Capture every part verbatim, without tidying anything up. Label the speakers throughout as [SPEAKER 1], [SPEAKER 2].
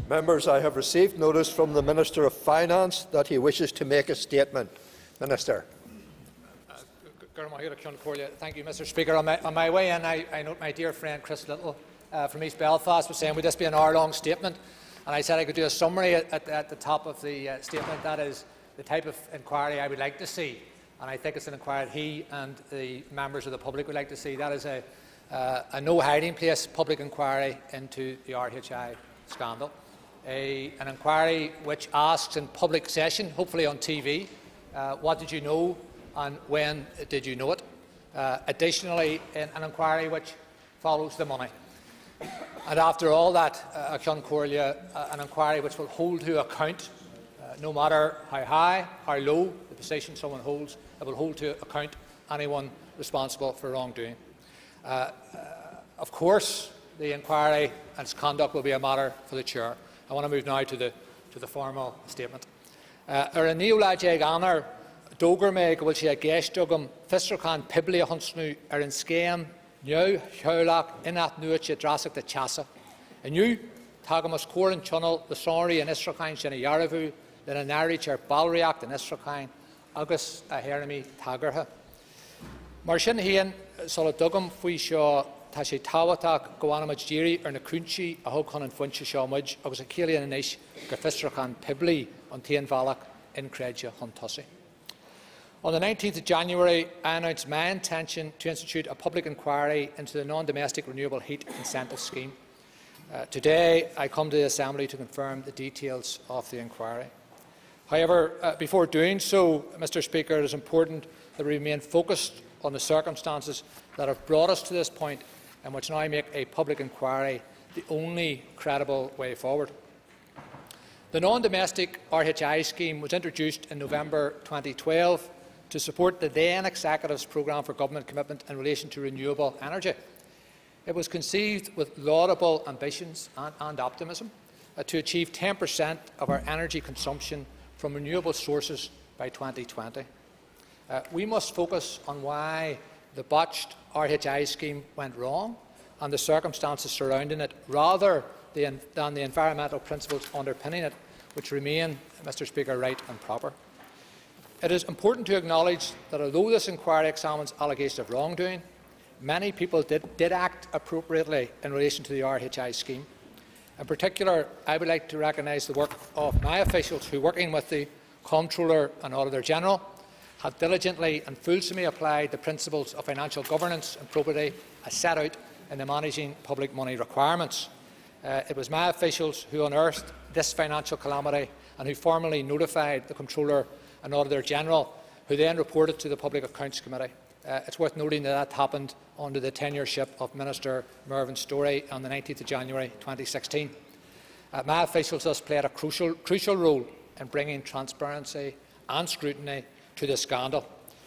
[SPEAKER 1] Members, I have received notice from the Minister of Finance that he wishes to make a statement. Minister.
[SPEAKER 2] Thank you, Mister Speaker. On my, on my way in, I, I note my dear friend Chris Little uh, from East Belfast was saying, would this be an hour-long statement? And I said I could do a summary at, at, at the top of the uh, statement. That is the type of inquiry I would like to see. And I think it's an inquiry he and the members of the public would like to see. That is a, uh, a no-hiding-place public inquiry into the R H I scandal. A, an inquiry which asks in public session, hopefully on T V, uh, what did you know and when did you know it? Uh, additionally, in an inquiry which follows the money. And after all that, uh, uh, an inquiry which will hold to account, uh, no matter how high, how low the position someone holds, it will hold to account anyone responsible for wrongdoing. Uh, uh, of course, the inquiry and its conduct will be a matter for the Chair. I want to move now to the, to the formal statement. Ar an níomhláide anar dógur mé go bhfuil sé a gceistúgam fistrachan pibli a hunsnú ar an scéim neu cheolach inat nuaid sé drasach de teasa. Aniu tagamas córan tunnel the sóirí an Istrachan sin a Yarravu le an airit ar balriacht an Istrachan agus a Herami tagartha. Mar sin héan sola dugam faoi seo tá sé táhaach go bhfanam ddíri ar na cúntaí a thug chun an foinse seo muid agus a chéalaíonn inis go fistrachan pibli an taon bhealach in Creidja chun tosaí. On the nineteenth of January, I announced my intention to institute a public inquiry into the non-domestic Renewable Heat Incentive Scheme. Uh, today, I come to the Assembly to confirm the details of the inquiry. However, uh, before doing so, Mister Speaker, it is important that we remain focused on the circumstances that have brought us to this point and which now make a public inquiry the only credible way forward. The non-domestic R H I scheme was introduced in November twenty twelve to support the then Executive's programme for government commitment in relation to renewable energy. It was conceived with laudable ambitions and, and optimism uh, to achieve ten per cent of our energy consumption from renewable sources by twenty twenty. Uh, we must focus on why the botched R H I scheme went wrong and the circumstances surrounding it, rather than the environmental principles underpinning it, which remain, Mister Speaker, right and proper. It is important to acknowledge that although this inquiry examines allegations of wrongdoing, many people did, did act appropriately in relation to the R H I scheme. In particular, I would like to recognise the work of my officials who, working with the Comptroller and Auditor General, have diligently and fulsomely applied the principles of financial governance and probity as set out in the Managing Public Money Requirements. Uh, it was my officials who unearthed this financial calamity and who formally notified the Comptroller and Auditor General, who then reported to the Public Accounts Committee. Uh, it's worth noting that that happened under the tenureship of Minister Mervyn Storey on the nineteenth of January twenty sixteen. Uh, my officials thus played a crucial, crucial role in bringing transparency and scrutiny to the scandal.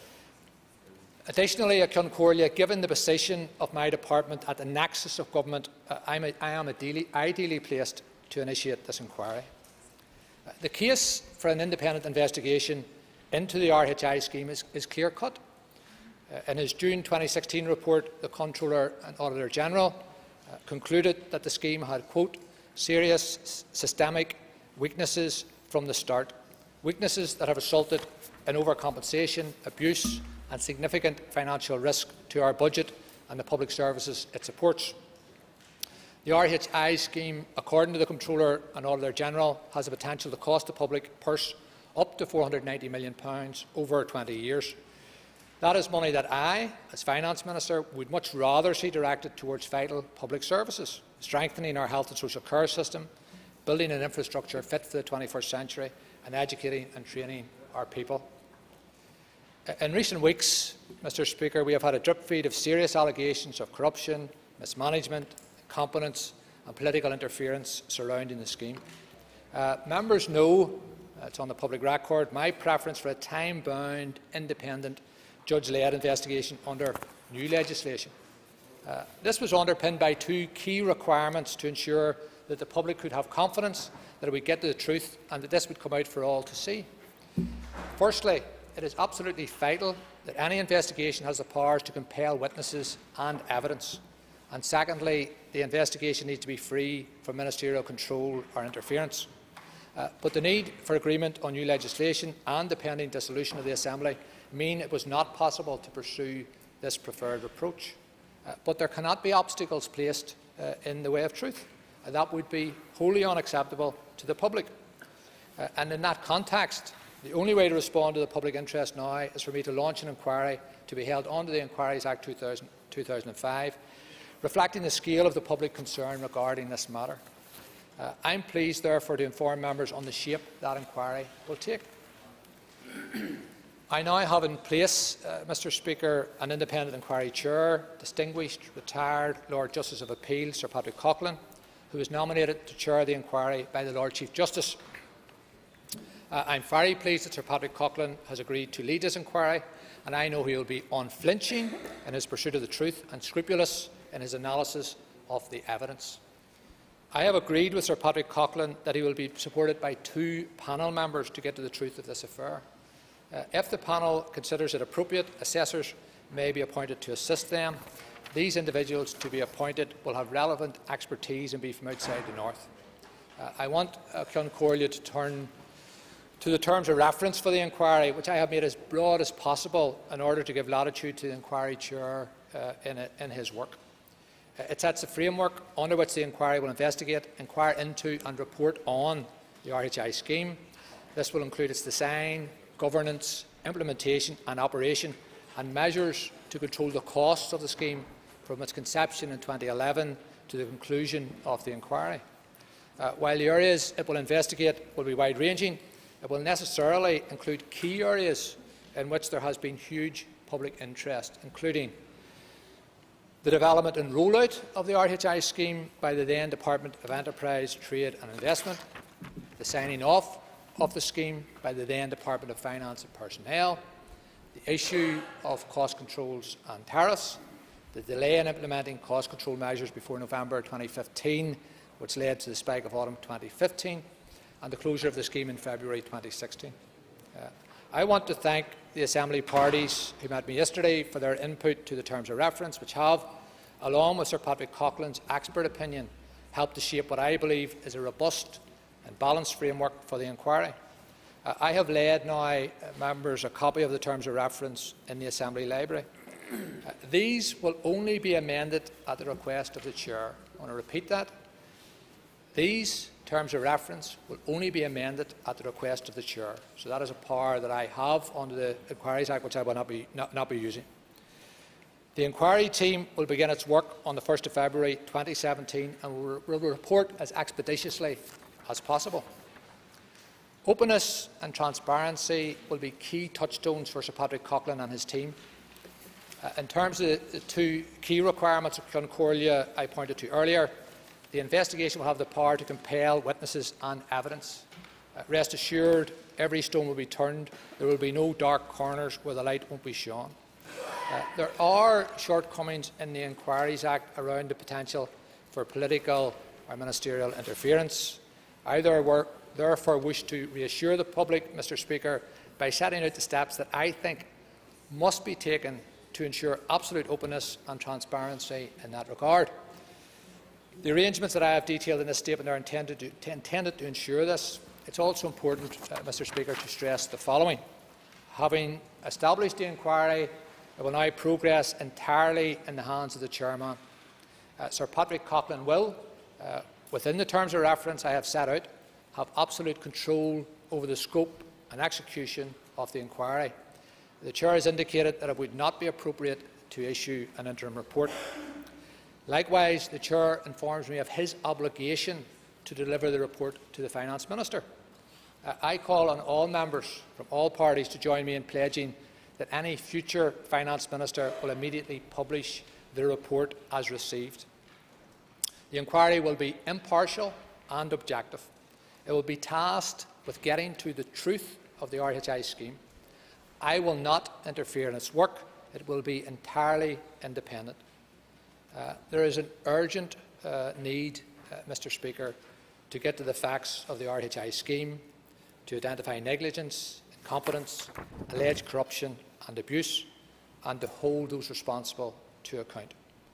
[SPEAKER 2] Additionally, at Cloncorlia, given the position of my department at the nexus of government, uh, I'm a, I am ideally, ideally placed to initiate this inquiry. Uh, the case for an independent investigation into the R H I scheme is, is clear-cut. Uh, in his June twenty sixteen report, the Comptroller and Auditor General uh, concluded that the scheme had, quote, serious systemic weaknesses from the start, weaknesses that have resulted in overcompensation, abuse and significant financial risk to our budget and the public services it supports. The R H I scheme, according to the Comptroller and Auditor General, has the potential to cost the public purse up to four hundred and ninety million pounds over twenty years. That is money that I, as Finance Minister, would much rather see directed towards vital public services, strengthening our health and social care system, building an infrastructure fit for the twenty-first century, and educating and training our people. In recent weeks, Mister Speaker, we have had a drip feed of serious allegations of corruption, mismanagement, incompetence and political interference surrounding the scheme. Uh, members know, uh, it's on the public record, my preference for a time-bound, independent, judge-led investigation under new legislation. Uh, this was underpinned by two key requirements to ensure that the public could have confidence that it would get to the truth and that this would come out for all to see. Firstly, it is absolutely vital that any investigation has the powers to compel witnesses and evidence. And secondly, the investigation needs to be free from ministerial control or interference. Uh, but the need for agreement on new legislation and the pending dissolution of the Assembly mean it was not possible to pursue this preferred approach. Uh, but there cannot be obstacles placed uh, in the way of truth. Uh, that would be wholly unacceptable to the public. Uh, and in that context, the only way to respond to the public interest now is for me to launch an inquiry to be held under the Inquiries Act two thousand, two thousand five, reflecting the scale of the public concern regarding this matter. Uh, I am pleased, therefore, to inform members on the shape that inquiry will take. I now have in place, uh, Mr Speaker, an independent inquiry chair, distinguished retired Lord Justice of Appeal Sir Patrick Coughlin, who is nominated to chair the inquiry by the Lord Chief Justice. Uh, I am very pleased that Sir Patrick Coughlin has agreed to lead this inquiry, and I know he will be unflinching in his pursuit of the truth and scrupulous in his analysis of the evidence. I have agreed with Sir Patrick Coughlin that he will be supported by two panel members to get to the truth of this affair. Uh, if the panel considers it appropriate, assessors may be appointed to assist them. These individuals to be appointed will have relevant expertise and be from outside the North. Uh, I want uh, Concordia to turn to the terms of reference for the inquiry, which I have made as broad as possible in order to give latitude to the inquiry chair uh, in, a, in his work. Uh, it sets a framework under which the inquiry will investigate, inquire into and report on the R H I scheme. This will include its design, governance, implementation and operation, and measures to control the costs of the scheme from its conception in twenty eleven to the conclusion of the inquiry. Uh, while the areas it will investigate will be wide-ranging, it will necessarily include key areas in which there has been huge public interest, including the development and rollout of the R H I scheme by the then Department of Enterprise, Trade and Investment, the signing off of the scheme by the then Department of Finance and Personnel, the issue of cost controls and tariffs, the delay in implementing cost control measures before November twenty fifteen, which led to the spike of autumn twenty fifteen, and the closure of the scheme in February twenty sixteen. Uh, I want to thank the Assembly parties who met me yesterday for their input to the terms of reference, which have, along with Sir Patrick Coughlin's expert opinion, helped to shape what I believe is a robust and balanced framework for the inquiry. Uh, I have laid now, uh, members, a copy of the terms of reference in the Assembly Library. Uh, these will only be amended at the request of the Chair. I want to repeat that. These terms of reference will only be amended at the request of the Chair. So that is a power that I have under the Inquiries Act, which I will not be, not, not be using. The inquiry team will begin its work on the first of February twenty seventeen and will, will report as expeditiously as possible. Openness and transparency will be key touchstones for Sir Patrick Coughlin and his team. Uh, in terms of the, the two key requirements of Concordia I pointed to earlier, the investigation will have the power to compel witnesses and evidence. Uh, rest assured, every stone will be turned. There will be no dark corners where the light won't be shone. Uh, there are shortcomings in the Inquiries Act around the potential for political or ministerial interference. I therefore wish to reassure the public, Mr Speaker, by setting out the steps that I think must be taken to ensure absolute openness and transparency in that regard. The arrangements that I have detailed in this statement are intended to, intended to ensure this. It is also important, uh, Mr Speaker, to stress the following. Having established the inquiry, it will now progress entirely in the hands of the Chairman. Uh, Sir Patrick Coughlin will, uh, within the terms of reference I have set out, have absolute control over the scope and execution of the inquiry. The Chair has indicated that it would not be appropriate to issue an interim report. Likewise, the Chair informs me of his obligation to deliver the report to the Finance Minister. Uh, I call on all members from all parties to join me in pledging that any future Finance Minister will immediately publish the report as received. The inquiry will be impartial and objective. It will be tasked with getting to the truth of the R H I scheme. I will not interfere in its work. It will be entirely independent. Uh, there is an urgent uh, need, uh, Mr Speaker, to get to the facts of the R H I scheme, to identify negligence, incompetence, alleged corruption and abuse, and to hold those responsible to account.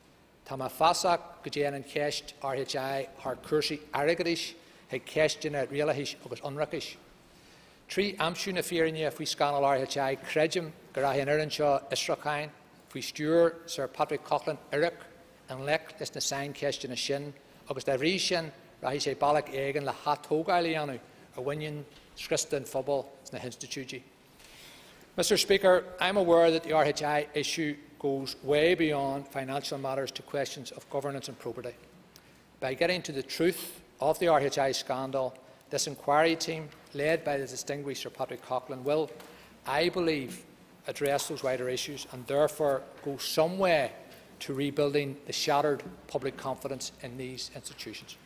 [SPEAKER 2] Tá má fásach go déanann ceist R H I th cuasaí airgeadais ag ceistina rialachais agus ionrachais. Trí amsú na fíorine faoi scannal R H I creidim go raibh an oireann seo Israchain faoi stúr Sir Patrick Coughlin Iraq an lech is na sain ceistina sin agus de rí sin raibh sé bailach éigean le hatógáil anú a bhain scristan phobal na institutí. Mister Speaker, I am aware that the R H I issue goes way beyond financial matters to questions of governance and probity. By getting to the truth of the R H I scandal, this inquiry team, led by the distinguished Sir Patrick Coughlin, will, I believe, address those wider issues and therefore go some way to rebuilding the shattered public confidence in these institutions.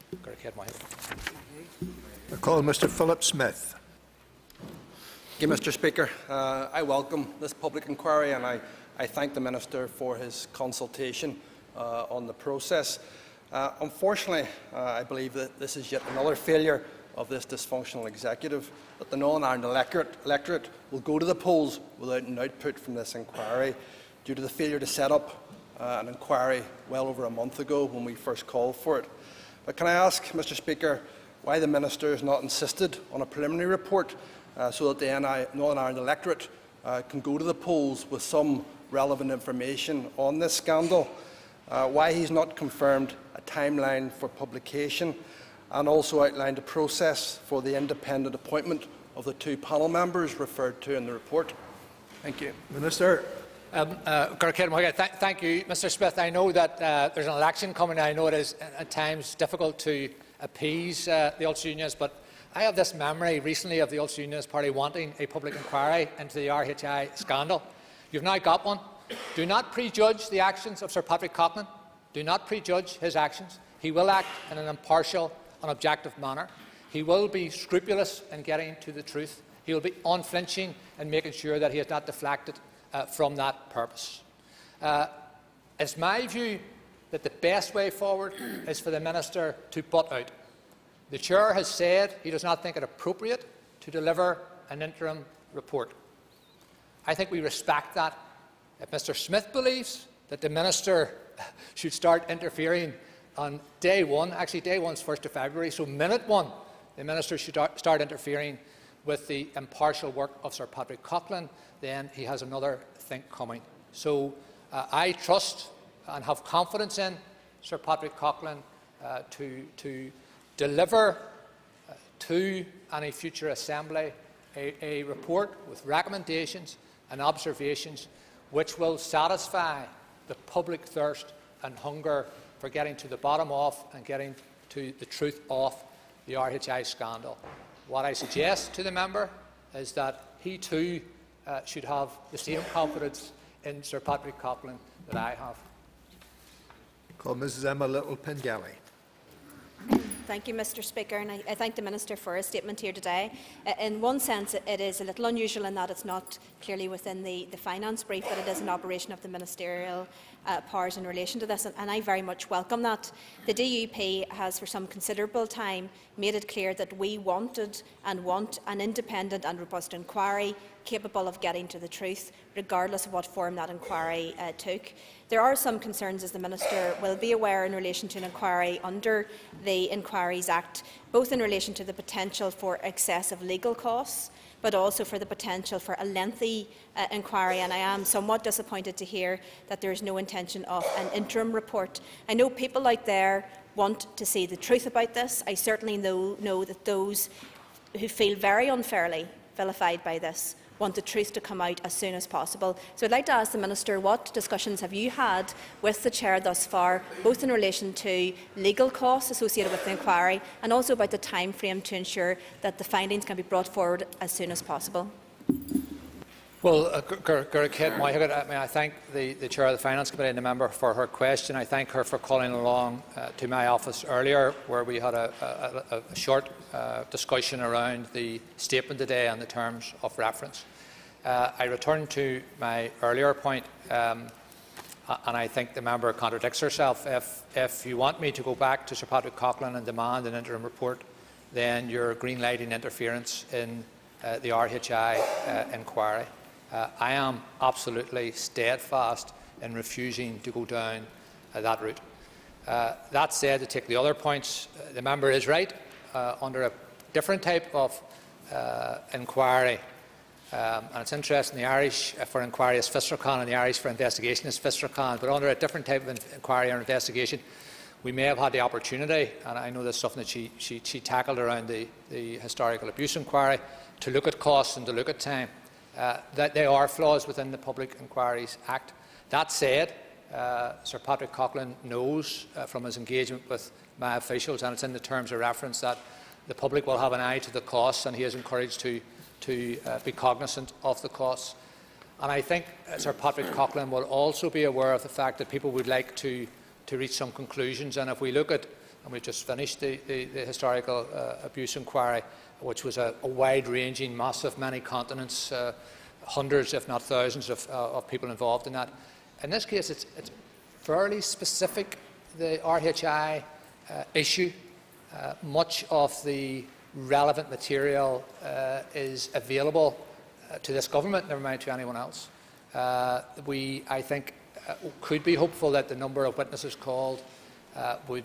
[SPEAKER 1] I call Mr Philip Smith.
[SPEAKER 3] Thank you, Mister Speaker. Uh, I welcome this public inquiry and I, I thank the Minister for his consultation uh, on the process. Uh, unfortunately, uh, I believe that this is yet another failure of this dysfunctional executive, that the Northern Ireland electorate, electorate will go to the polls without an output from this inquiry due to the failure to set up uh, an inquiry well over a month ago when we first called for it. But can I ask, Mister Speaker, why the Minister has not insisted on a preliminary report uh, so that the Northern Ireland electorate uh, can go to the polls with some relevant information on this scandal? Uh, why he has not confirmed a timeline for publication and also outlined a process for the independent appointment of the two panel members referred to in the report. Thank you.
[SPEAKER 1] Minister.
[SPEAKER 2] Um, uh, th thank you, Mister Smith. I know that uh, there's an election coming. I know it is at times difficult to appease uh, the Ulster Unionists, but I have this memory recently of the Ulster Unionist Party wanting a public inquiry into the R H I scandal. You've now got one. Do not prejudge the actions of Sir Patrick Coughlin. Do not prejudge his actions. He will act in an impartial and objective manner. He will be scrupulous in getting to the truth. He will be unflinching in making sure that he has not deflected uh, from that purpose. Uh, it's my view that the best way forward is for the Minister to butt out. The Chair has said he does not think it appropriate to deliver an interim report. I think we respect that. If Mister Smith believes that the Minister should start interfering on day one, actually day one is first of February, so minute one, the Minister should start interfering with the impartial work of Sir Patrick Coughlin, then he has another think coming. So uh, I trust and have confidence in Sir Patrick Coughlin uh, to, to deliver uh, to any future Assembly a, a report with recommendations and observations which will satisfy the public thirst and hunger for getting to the bottom of and getting to the truth of the R H I scandal. What I suggest to the member is that he too uh, should have the same confidence in Sir Patrick Coughlin that I have.
[SPEAKER 1] Call Missus Emma Little-Pengelly.
[SPEAKER 4] Thank you, Mister Speaker, and I, I thank the Minister for his statement here today. Uh, in one sense, it, it is a little unusual in that it's not clearly within the, the finance brief, but it is an operation of the ministerial uh, powers in relation to this, and, and I very much welcome that. The D U P has, for some considerable time, made it clear that we wanted and want an independent and robust inquiry capable of getting to the truth, regardless of what form that inquiry uh, took. There are some concerns, as the Minister will be aware, in relation to an inquiry under the Inquiries Act, both in relation to the potential for excessive legal costs, but also for the potential for a lengthy uh, inquiry, and I am somewhat disappointed to hear that there is no intention of an interim report. I know people out there want to see the truth about this. I certainly know, know that those who feel very unfairly vilified by this want the truth to come out as soon as possible. So I'd like to ask the Minister, what discussions have you had with the Chair thus far, both in relation to legal costs associated with the inquiry and also about the time frame to ensure that the findings can be brought forward as soon as possible?
[SPEAKER 2] Well, uh, I thank the, the Chair of the Finance Committee and the member for her question. I thank her for calling along uh, to my office earlier, where we had a, a, a short uh, discussion around the statement today and the terms of reference. Uh, I return to my earlier point, um, and I think the member contradicts herself. If, if you want me to go back to Sir Patrick Coughlin and demand an interim report, then you're green-lighting interference in uh, the R H I uh, inquiry. Uh, I am absolutely steadfast in refusing to go down uh, that route. Uh, that said, to take the other points, uh, the member is right. Uh, under a different type of uh, inquiry, um, and it's interesting, the Irish for inquiry is Fistracon and the Irish for investigation is Fistracon, but under a different type of inquiry or investigation, we may have had the opportunity, and I know this is something that she, she, she tackled around the, the historical abuse inquiry, to look at costs and to look at time. Uh, that there are flaws within the Public Inquiries Act. That said, uh, Sir Patrick Coughlin knows uh, from his engagement with my officials, and it's in the terms of reference, that the public will have an eye to the costs, and he is encouraged to, to uh, be cognizant of the costs. And I think uh, Sir Patrick Coughlin will also be aware of the fact that people would like to, to reach some conclusions. And if we look at, and we've just finished the, the, the historical uh, abuse inquiry, which was a, a wide-ranging, massive, many continents, uh, hundreds, if not thousands, of, uh, of people involved in that. In this case, it's, it's fairly specific, the R H I uh, issue. Uh, much of the relevant material uh, is available uh, to this government, never mind to anyone else. Uh, we, I think, uh, could be hopeful that the number of witnesses called uh, would,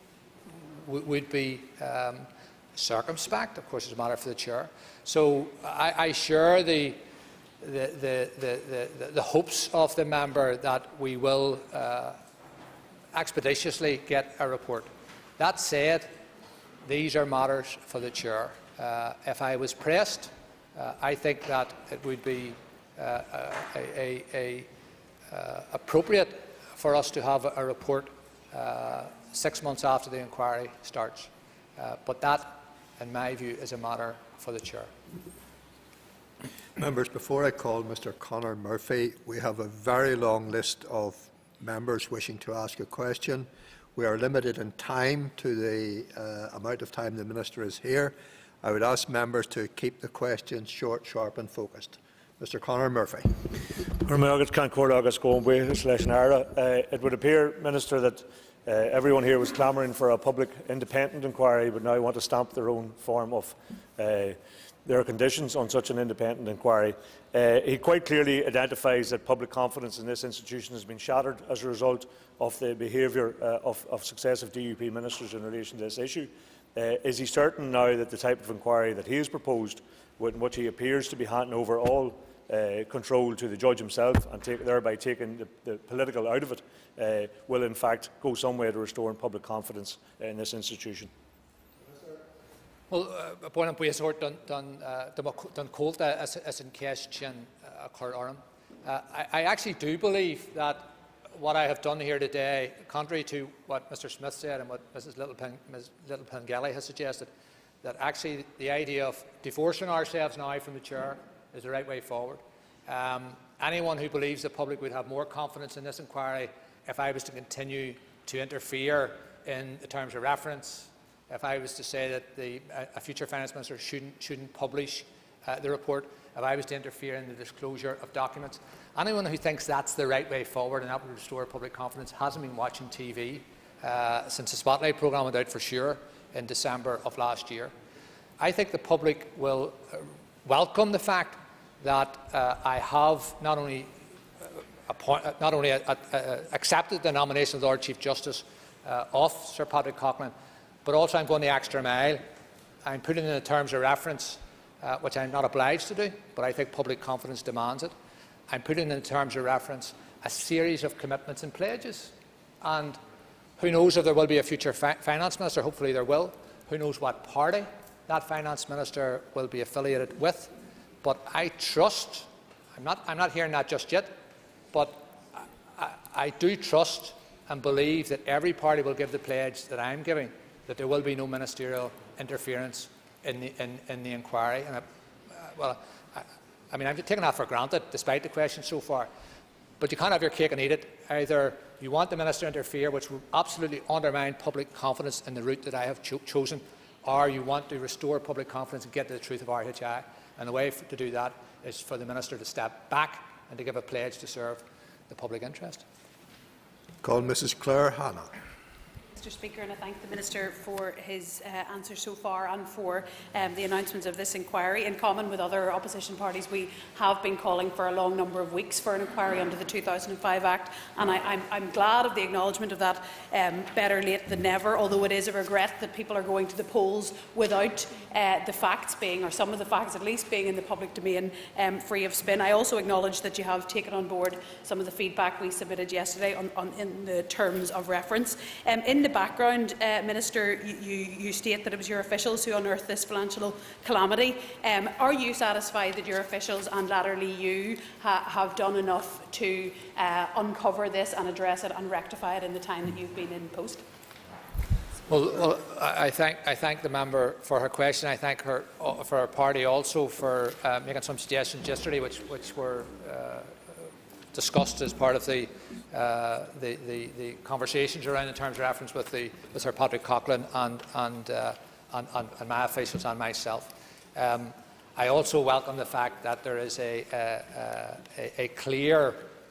[SPEAKER 2] would be um, circumspect. Of course, it's a matter for the chair. So I, I share the, the, the, the, the, the hopes of the member that we will uh, expeditiously get a report. That said, these are matters for the chair. Uh, if I was pressed, uh, I think that it would be uh, a, a, a, uh, appropriate for us to have a, a report uh, six months after the inquiry starts. Uh, but that, in my view, is a matter for the chair.
[SPEAKER 1] Members, before I call Mr Conor Murphy, we have a very long list of members wishing to ask a question. We are limited in time to the uh, amount of time the Minister is here. I would ask members to keep the questions short, sharp and focused. Mr Conor Murphy.
[SPEAKER 5] It would appear, Minister, that uh, everyone here was clamouring for a public independent inquiry, but now want to stamp their own form of uh, their conditions on such an independent inquiry. Uh, he quite clearly identifies that public confidence in this institution has been shattered as a result of the behaviour uh, of, of successive D U P ministers in relation to this issue. Uh, is he certain now that the type of inquiry that he has proposed, in which he appears to be handing over all uh, control to the judge himself and take, thereby taking the, the political out of it, uh, will in fact go some way to restoring public confidence in this institution?
[SPEAKER 2] Well, uh, buan buas hort don don don colta as as in question a cor I I actually do believe that what I have done here today, contrary to what Mr Smith said and what Missus Littlepen, Miz Littlepen-Gelly has suggested, that actually the idea of divorcing ourselves now from the chair is the right way forward. Um, anyone who believes the public would have more confidence in this inquiry if I was to continue to interfere in the terms of reference, if I was to say that the, a future finance minister shouldn't, shouldn't publish uh, the report, if I was to interfere in the disclosure of documents, anyone who thinks that's the right way forward and that would restore public confidence hasn't been watching T V uh, since the Spotlight programme went out for sure in December of last year. I think the public will uh, welcome the fact that uh, I have not only, uh, appoint, uh, not only uh, uh, accepted the nomination of the Lord Chief Justice uh, of Sir Patrick Coughlin, but also I'm going the extra mile. I'm putting in the terms of reference, uh, which I'm not obliged to do, but I think public confidence demands it. I'm putting in the terms of reference a series of commitments and pledges. And who knows if there will be a future fi finance minister, hopefully there will. Who knows what party that finance minister will be affiliated with. But I trust, I'm not, I'm not hearing that just yet, but I, I, I do trust and believe that every party will give the pledge that I'm giving, that there will be no ministerial interference in the, in, in the inquiry. And I, uh, well, I, I mean, I've taken that for granted, despite the questions so far. But you can't have your cake and eat it. Either you want the minister to interfere, which will absolutely undermine public confidence in the route that I have cho chosen, or you want to restore public confidence and get to the truth of R H I. And the way to do that is for the minister to step back and to give a pledge to serve the public interest.
[SPEAKER 1] Call Missus Claire Hannah.
[SPEAKER 6] Mr Speaker, and I thank the Minister for his uh, answer so far and for um, the announcements of this inquiry. In common with other opposition parties, we have been calling for a long number of weeks for an inquiry under the two thousand five Act, and I, I'm, I'm glad of the acknowledgement of that. Um, better late than never, although it is a regret that people are going to the polls without uh, the facts being, or some of the facts at least, being in the public domain, um, free of spin. I also acknowledge that you have taken on board some of the feedback we submitted yesterday on, on, in the terms of reference. Um, in the background, uh, Minister, you, you state that it was your officials who unearthed this financial calamity. Um, are you satisfied that your officials, and latterly you, ha have done enough to uh, uncover this and address it and rectify it in the time that you've been in post?
[SPEAKER 2] Well, well I, thank, I thank the member for her question. I thank her uh, for her party also for uh, making some suggestions yesterday, which, which were uh, discussed as part of the, uh, the, the, the conversations around in terms of reference with, the, with Sir Patrick Coughlin and, and, uh, and, and, and my officials and myself. Um, I also welcome the fact that there is a, a, a, a clear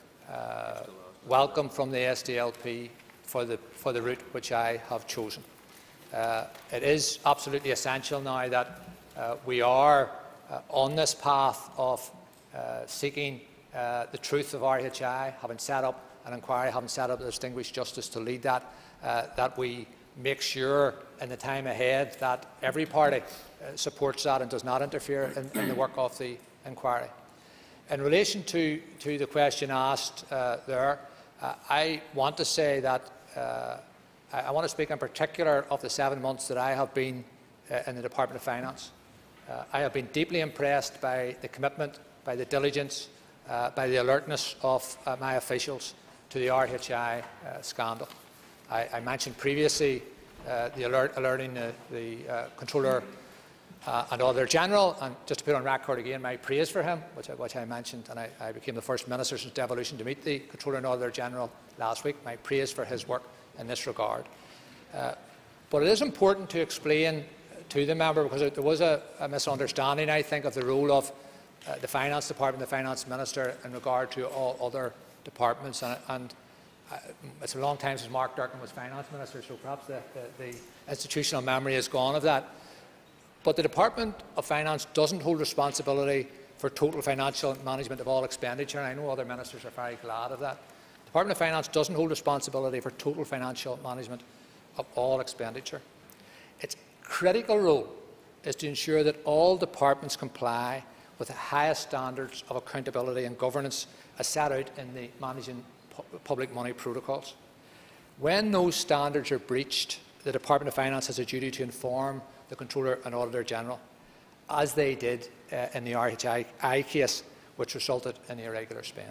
[SPEAKER 2] uh, welcome from the S D L P for the, for the route which I have chosen. Uh, it is absolutely essential now that uh, we are uh, on this path of uh, seeking uh, the truth of R H I, having set up an inquiry, having set up a distinguished justice to lead that, uh, that we make sure in the time ahead that every party uh, supports that and does not interfere in, in the work of the inquiry. In relation to, to the question asked uh, there, uh, I want to say that uh, I, I want to speak in particular of the seven months that I have been uh, in the Department of Finance. Uh, I have been deeply impressed by the commitment, by the diligence, uh, by the alertness of uh, my officials to the R H I uh, scandal. I, I mentioned previously uh, the alert, alerting the, the uh, Controller uh, and Auditor General, and just to put on record again my praise for him, which I, which I mentioned, and I, I became the first Minister since devolution to meet the Controller and Auditor General last week, my praise for his work in this regard. Uh, but it is important to explain to the member, because there was a, a misunderstanding, I think, of the role of uh, the Finance Department, the Finance Minister, in regard to all other departments, and, and uh, it's a long time since Mark Durkan was Finance Minister, so perhaps the, the, the institutional memory is gone of that. But the Department of Finance doesn't hold responsibility for total financial management of all expenditure, and I know other ministers are very glad of that. The Department of Finance doesn't hold responsibility for total financial management of all expenditure. Its critical role is to ensure that all departments comply with the highest standards of accountability and governance as set out in the Managing Pu- Public Money Protocols. When those standards are breached, the Department of Finance has a duty to inform the Controller and Auditor General, as they did uh, in the R H I case, which resulted in irregular spend.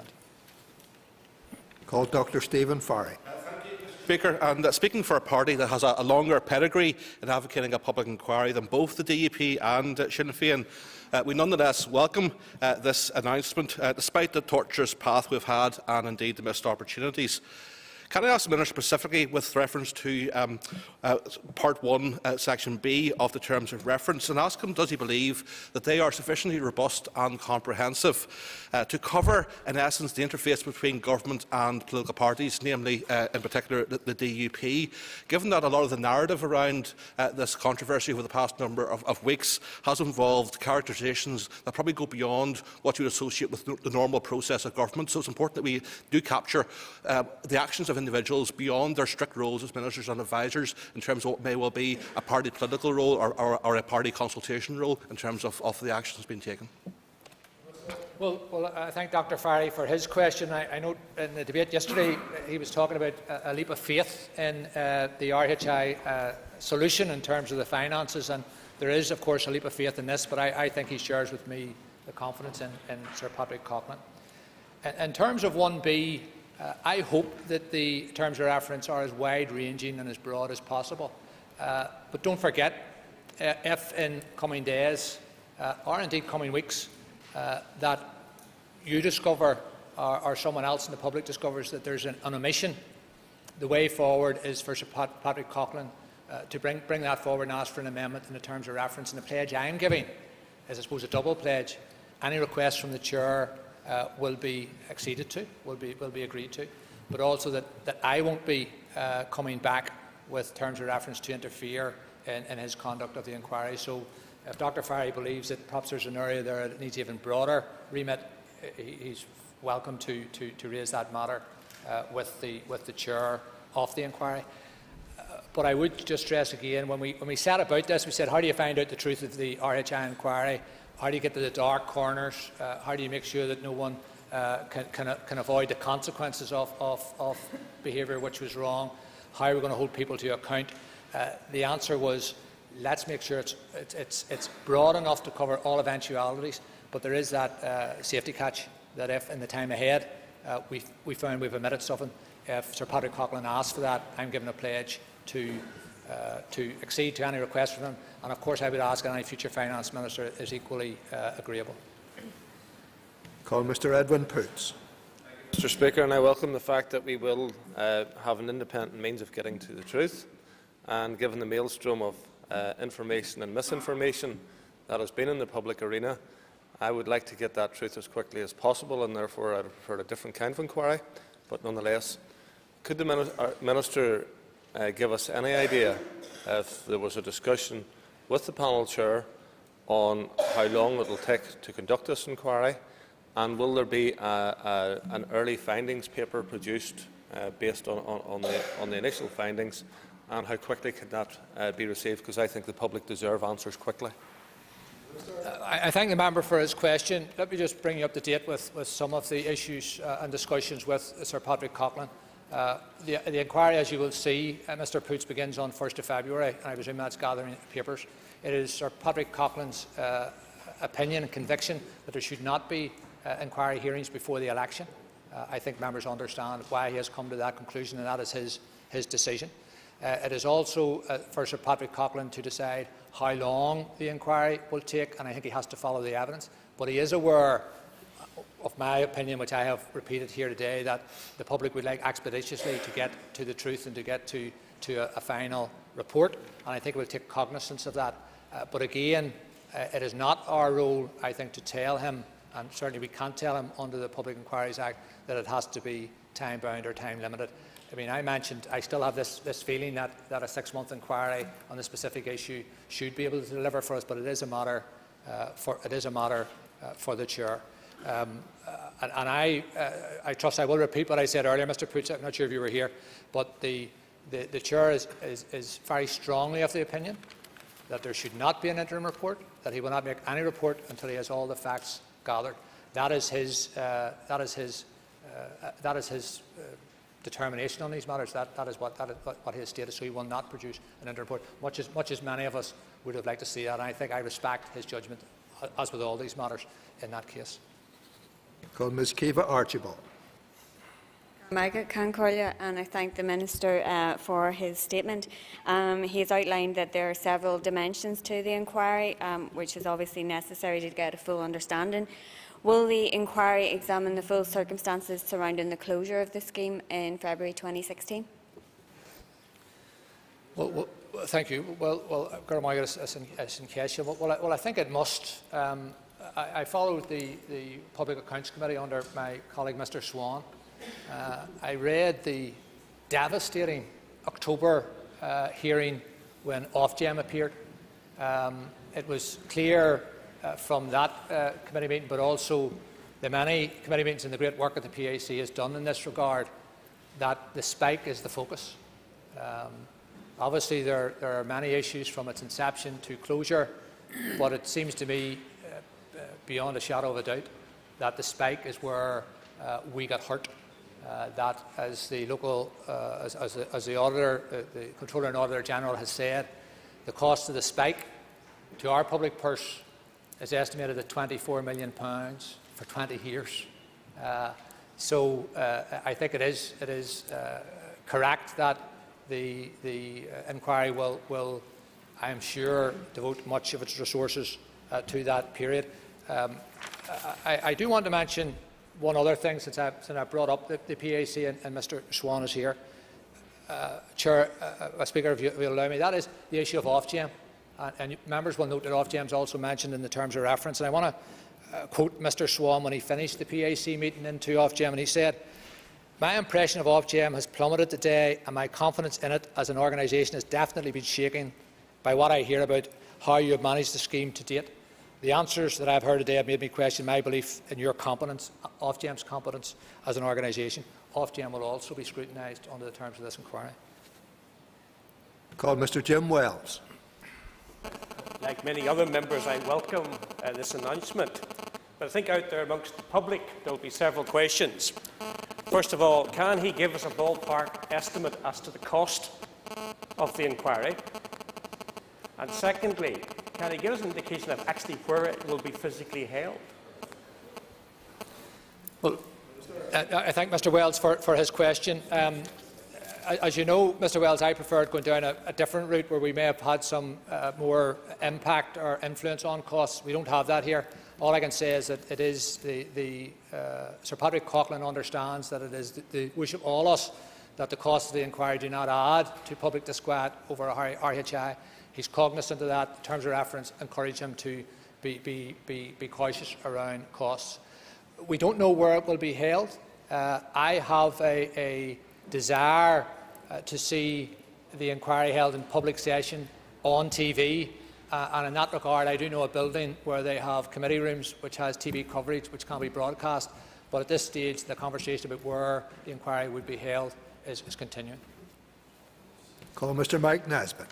[SPEAKER 1] Call Doctor Stephen Farry.
[SPEAKER 7] Speaker, and uh, speaking for a party that has a, a longer pedigree in advocating a public inquiry than both the D U P and uh, Sinn Féin, uh, we nonetheless welcome uh, this announcement, uh, despite the tortuous path we've had and indeed the missed opportunities. Can I ask the Minister specifically with reference to um, uh, Part one, uh, Section B of the Terms of Reference, and ask him, does he believe that they are sufficiently robust and comprehensive uh, to cover, in essence, the interface between government and political parties, namely, uh, in particular, the, the D U P, given that a lot of the narrative around uh, this controversy over the past number of, of weeks has involved characterisations that probably go beyond what you would associate with the normal process of government. So it's important that we do capture uh, the actions of individuals beyond their strict roles as ministers and advisers in terms of what may well be a party political role or, or, or a party consultation role in terms of, of the actions being taken.
[SPEAKER 2] Well, well, I thank Doctor Farry for his question. I, I know in the debate yesterday he was talking about a, a leap of faith in uh, the R H I uh, solution in terms of the finances, and there is, of course, a leap of faith in this, but I, I think he shares with me the confidence in, in Sir Patrick Coughlin. In, in terms of one B, Uh, I hope that the terms of reference are as wide-ranging and as broad as possible. Uh, but don't forget, uh, if in coming days, uh, or indeed coming weeks, uh, that you discover, or, or someone else in the public discovers that there's an, an omission, the way forward is for Sir Pat Patrick Coughlin uh, to bring, bring that forward and ask for an amendment in the terms of reference. And the pledge I am giving is, I suppose, a double pledge. Any request from the Chair Uh, will be acceded to, will be, will be agreed to, but also that, that I won't be uh, coming back with terms of reference to interfere in, in his conduct of the inquiry. So if Doctor Farry believes that perhaps there's an area there that needs even broader remit, he, he's welcome to, to, to raise that matter uh, with, the, with the chair of the inquiry. Uh, but I would just stress again, when we, when we set about this, we said, how do you find out the truth of the R H I inquiry? How do you get to the dark corners? Uh, how do you make sure that no one uh, can, can, can avoid the consequences of, of, of behaviour which was wrong? How are we going to hold people to account? Uh, the answer was, let's make sure it's, it's, it's broad enough to cover all eventualities, but there is that uh, safety catch that if in the time ahead uh, we, we found we've omitted something, if Sir Patrick Coughlin asks for that, I'm given a pledge to, uh, to accede to any request from him, and of course I would ask any future Finance Minister is equally uh, agreeable.
[SPEAKER 1] Call Mr Edwin Poots.
[SPEAKER 8] Mr Speaker, and I welcome the fact that we will uh, have an independent means of getting to the truth, and given the maelstrom of uh, information and misinformation that has been in the public arena, I would like to get that truth as quickly as possible, and therefore I prefer a different kind of inquiry. But nonetheless, could the Minister uh, give us any idea if there was a discussion with the panel chair on how long it will take to conduct this inquiry, and will there be a, a, an early findings paper produced uh, based on, on, on, the, on the initial findings, and how quickly can that uh, be received? Because I think the public deserve answers quickly.
[SPEAKER 2] Uh, I thank the member for his question. Let me just bring you up to date with, with some of the issues uh, and discussions with Sir Patrick Coughlin. Uh, the, the inquiry, as you will see, uh, Mr Poots, begins on first of February, and I presume that's gathering papers. It is Sir Patrick Coughlin's uh, opinion and conviction that there should not be uh, inquiry hearings before the election. Uh, I think members understand why he has come to that conclusion, and that is his, his decision. Uh, it is also uh, for Sir Patrick Coughlin to decide how long the inquiry will take, and I think he has to follow the evidence. But he is aware of my opinion, which I have repeated here today, that the public would like expeditiously to get to the truth and to get to, to a, a final report, and I think we'll take cognizance of that. Uh, but again, uh, it is not our role, I think, to tell him, and certainly we can't tell him under the Public Inquiries Act, that it has to be time-bound or time-limited. I mean, I mentioned I still have this, this feeling that, that a six-month inquiry on the specific issue should be able to deliver for us, but it is a matter uh, for it is a matter uh, for the chair. Um, uh, and, and I, uh, I trust I will repeat what I said earlier, Mr Poots. I'm not sure if you were here, but the the, the chair is, is, is very strongly of the opinion that there should not be an interim report, that he will not make any report until he has all the facts gathered. That is his. Uh, that is his. Uh, that is his. Uh, determination on these matters. That, that is what, that is what his status. So he will not produce an interim report, much as, much as many of us would have liked to see that. And I think I respect his judgment, as with all these matters, in that case.
[SPEAKER 1] Call Miz Kiva Archibald.
[SPEAKER 9] Margaret Concordia, and I thank the Minister uh, for his statement. Um, he has outlined that there are several dimensions to the inquiry, um, which is obviously necessary to get a full understanding. Will the inquiry examine the full circumstances surrounding the closure of the scheme in February twenty sixteen?
[SPEAKER 2] Well, well, thank you. Well, well, well, I, well I think it must. Um, I, I followed the, the Public Accounts Committee under my colleague Mr Swan. Uh, I read the devastating October uh, hearing when Ofgem appeared. Um, it was clear Uh, from that uh, committee meeting, but also the many committee meetings and the great work that the P A C has done in this regard, that the spike is the focus. Um, obviously, there, there are many issues from its inception to closure, but it seems to me, uh, uh, beyond a shadow of a doubt, that the spike is where uh, we got hurt. Uh, that, as the local, uh, as, as, the, as the auditor, uh, the Controller and Auditor General has said, the cost of the spike to our public purse is estimated at twenty-four million pounds for twenty years. Uh, so uh, I think it is, it is uh, correct that the, the uh, inquiry will, will, I am sure, devote much of its resources uh, to that period. Um, I, I do want to mention one other thing, since I, since I brought up the, the P A C and, and Mr Swan is here. Uh, Chair, uh, Speaker, if you will allow me, that is the issue of Ofgem. Uh, and members will note that Ofgem is also mentioned in the terms of reference. And I want to uh, quote Mr Swan when he finished the P A C meeting into Ofgem, and he said, My impression of Ofgem has plummeted today, and my confidence in it as an organisation has definitely been shaken by what I hear about how you have managed the scheme to date. The answers that I have heard today have made me question my belief in your competence, Ofgem's competence as an organisation. Ofgem will also be scrutinised under the terms of this inquiry.
[SPEAKER 1] Call Mr Jim Wells.
[SPEAKER 10] Like many other members, I welcome uh, this announcement. But I think out there amongst the public there will be several questions. First of all, can he give us a ballpark estimate as to the cost of the inquiry? And secondly, can he give us an indication of actually where it will be physically held?
[SPEAKER 2] Well, I thank Mr Wells for, for his question. Um, as you know, Mr Wells, I preferred going down a, a different route where we may have had some uh, more impact or influence on costs. We don't have that here. All I can say is that it is the, the uh, Sir Patrick Coughlin understands that it is the, the wish of all us that the costs of the inquiry do not add to public disquiet over R H I. He's cognizant of that. In terms of reference, encourage him to be, be, be, be cautious around costs. We don't know where it will be held. Uh, I have a, a desire uh, to see the inquiry held in public session on T V. Uh, and in that regard, I do know a building where they have committee rooms which has T V coverage which can be broadcast. But at this stage, the conversation about where the inquiry would be held is, is continuing.
[SPEAKER 1] Call Mr Mike Nesbitt.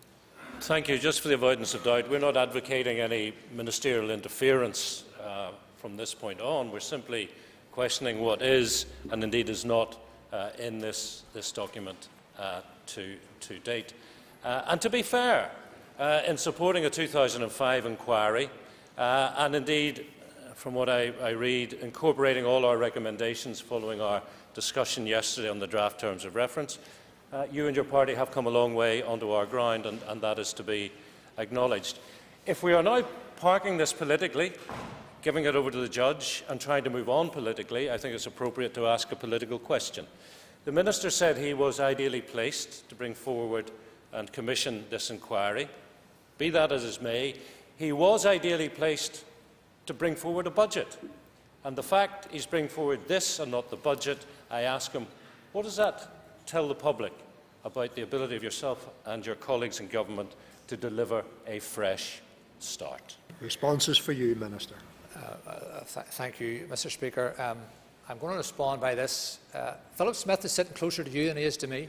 [SPEAKER 11] Thank you. Just for the avoidance of doubt, we're not advocating any ministerial interference uh, from this point on. We're simply questioning what is and indeed is not uh, in this, this document uh, to, to date. Uh, and to be fair, Uh, in supporting a two thousand five inquiry, uh, and indeed, from what I, I read, incorporating all our recommendations following our discussion yesterday on the draft terms of reference, uh, you and your party have come a long way onto our ground, and, and that is to be acknowledged. If we are now parking this politically, giving it over to the judge and trying to move on politically, I think it's appropriate to ask a political question. The Minister said he was ideally placed to bring forward and commission this inquiry. Be that as it may, he was ideally placed to bring forward a budget. And the fact he's bringing forward this and not the budget, I ask him, what does that tell the public about the ability of yourself and your colleagues in government to deliver a fresh start?
[SPEAKER 1] Responses for you, Minister.
[SPEAKER 2] Uh, uh, th thank you, Mr Speaker. Um, I'm going to respond by this. Uh, Philip Smith is sitting closer to you than he is to me.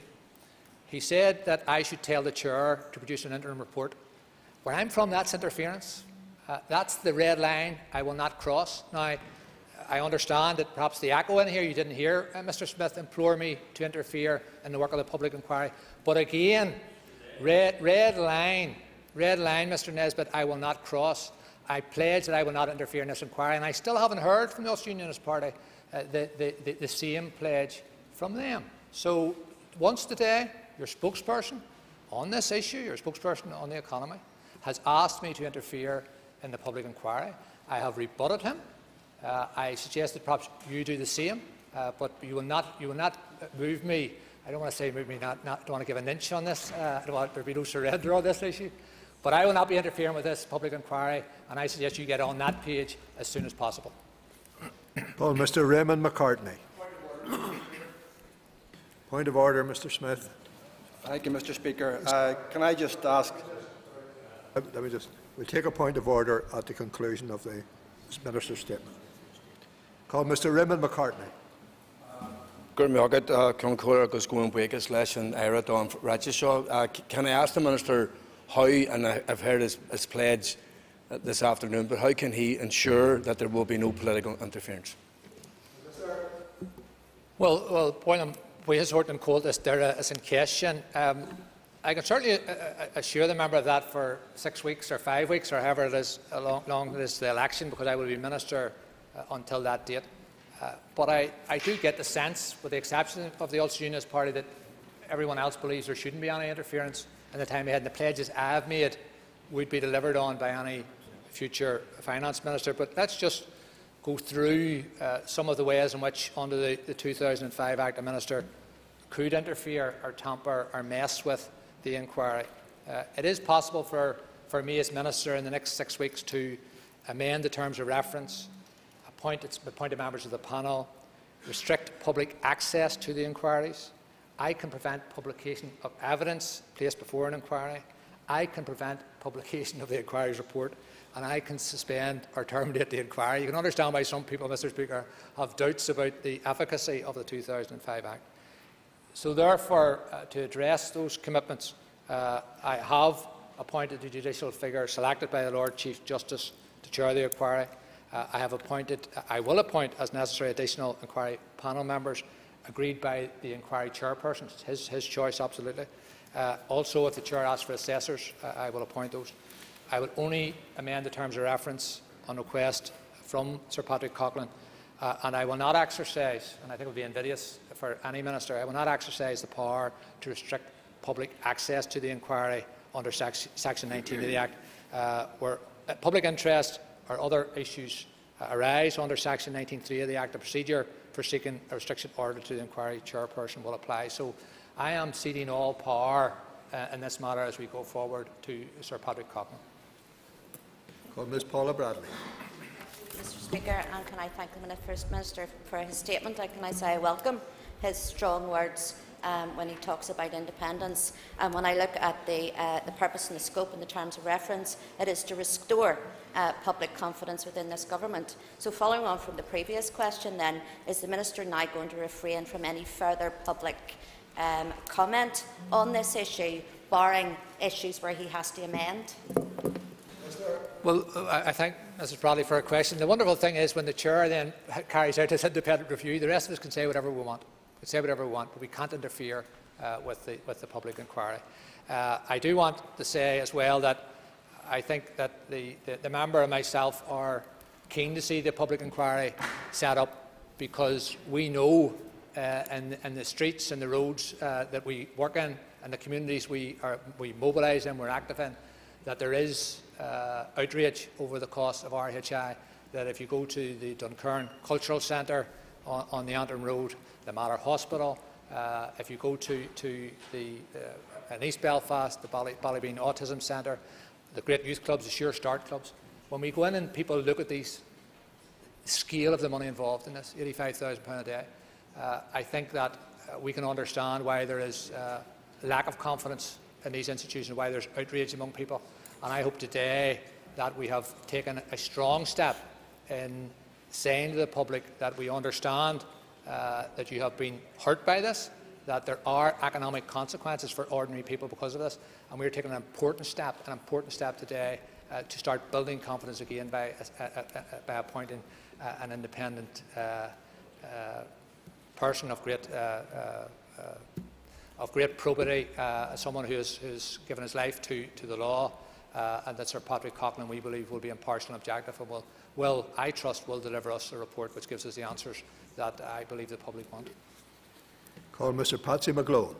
[SPEAKER 2] He said that I should tell the Chair to produce an interim report. Where I'm from, that's interference. Uh, that's the red line I will not cross. Now, I understand that perhaps the echo in here, you didn't hear uh, Mr Smith implore me to interfere in the work of the public inquiry. But again, red, red line, red line, Mr Nesbitt, I will not cross. I pledge that I will not interfere in this inquiry, and I still haven't heard from the Ulster Unionist Party uh, the, the, the, the same pledge from them. So once today, your spokesperson on this issue, your spokesperson on the economy, has asked me to interfere in the public inquiry. I have rebutted him. Uh, I suggest that perhaps you do the same, uh, but you will not, you will not move me. I don't want to say move me, not, not don't want to give an inch on this. Uh, I don't want there to be no surrender on this issue. But I will not be interfering with this public inquiry, and I suggest you get on that page as soon as possible.
[SPEAKER 1] Well, Mr Raymond McCartney. Point of order, Mr Smith.
[SPEAKER 3] Thank you, Mr Speaker. Uh, can I just ask...
[SPEAKER 1] Let me just... We'll take a point of order at the conclusion of the Minister's statement. Call Mr Raymond McCartney.
[SPEAKER 12] Can I ask the Minister how, and I've heard his, his pledge this afternoon, but how can he ensure that there will be no political interference?
[SPEAKER 2] Well, well, point we has heard them called this there is in question. Um, I can certainly uh, assure the member of that for six weeks or five weeks or however it is long, long it is the election, because I will be Minister uh, until that date. Uh, but I, I do get the sense, with the exception of the Ulster Unionist Party, that everyone else believes there shouldn't be any interference in the time ahead, and the pledges I have made would be delivered on by any future Finance Minister. But let's just go through uh, some of the ways in which, under the, the two thousand five Act, a Minister could interfere or tamper or mess with the inquiry. Uh, it is possible for, for me as Minister in the next six weeks to amend the terms of reference, appoint, appoint members of the panel, restrict public access to the inquiries. I can prevent publication of evidence placed before an inquiry. I can prevent publication of the inquiry's report, and I can suspend or terminate the inquiry. You can understand why some people, Mr Speaker, have doubts about the efficacy of the two thousand five Act. So therefore, uh, to address those commitments, uh, I have appointed a judicial figure selected by the Lord Chief Justice to chair the inquiry. Uh, I have appointed, I will appoint as necessary additional inquiry panel members agreed by the inquiry chairperson. It's his, his choice, absolutely. Uh, also, if the chair asks for assessors, uh, I will appoint those. I will only amend the terms of reference on request from Sir Patrick Coughlin, uh, and I will not exercise, and I think it would be invidious for any minister, I will not exercise the power to restrict public access to the inquiry under Section nineteen of the Act, uh, where uh, public interest or other issues uh, arise under Section nineteen point three of the Act. The procedure for seeking a restriction order to the inquiry chairperson will apply. So I am ceding all power uh, in this matter as we go forward to Sir Patrick Coughlin.
[SPEAKER 1] Call Miz Paula Bradley.
[SPEAKER 13] Mister Speaker, and can I thank the First Minister for his statement, and can I say I welcome his strong words um, when he talks about independence. And when I look at the, uh, the purpose and the scope and the terms of reference, it is to restore uh, public confidence within this government. So following on from the previous question then, is the Minister now going to refrain from any further public um, comment on this issue, barring issues where he has to amend?
[SPEAKER 2] Well, I thank Missus Bradley for her question. The wonderful thing is when the Chair then carries out his independent review, the rest of us can say whatever we want. We can say whatever we want, but we can't interfere uh, with, the, with the public inquiry. Uh, I do want to say as well that I think that the, the, the member and myself are keen to see the public inquiry set up, because we know uh, in, in the streets and the roads uh, that we work in and the communities we, are, we mobilise in, we're active in, that there is uh, outrage over the cost of R H I, that if you go to the Dunkern Cultural Centre on, on the Antrim Road, the Mater Hospital, uh, if you go to, to the, uh, in East Belfast, the Bally, Ballybean Autism Centre, the great youth clubs, the Sure Start clubs, when we go in and people look at these, the scale of the money involved in this, eighty-five thousand pounds a day, uh, I think that uh, we can understand why there is uh, lack of confidence in these institutions, why there's outrage among people. And I hope today that we have taken a strong step in saying to the public that we understand uh, that you have been hurt by this, that there are economic consequences for ordinary people because of this, and we are taking an important step, an important step today uh, to start building confidence again by, uh, uh, uh, by appointing uh, an independent uh, uh, person of great, uh, uh, uh, of great probity, uh, someone who has, who has given his life to, to the law, uh, and that Sir Patrick Coughlin, we believe, will be impartial and objective, and will, will, I trust, will deliver us a report which gives us the answers that I believe the public want.
[SPEAKER 1] Call Mister Patsy McGlone.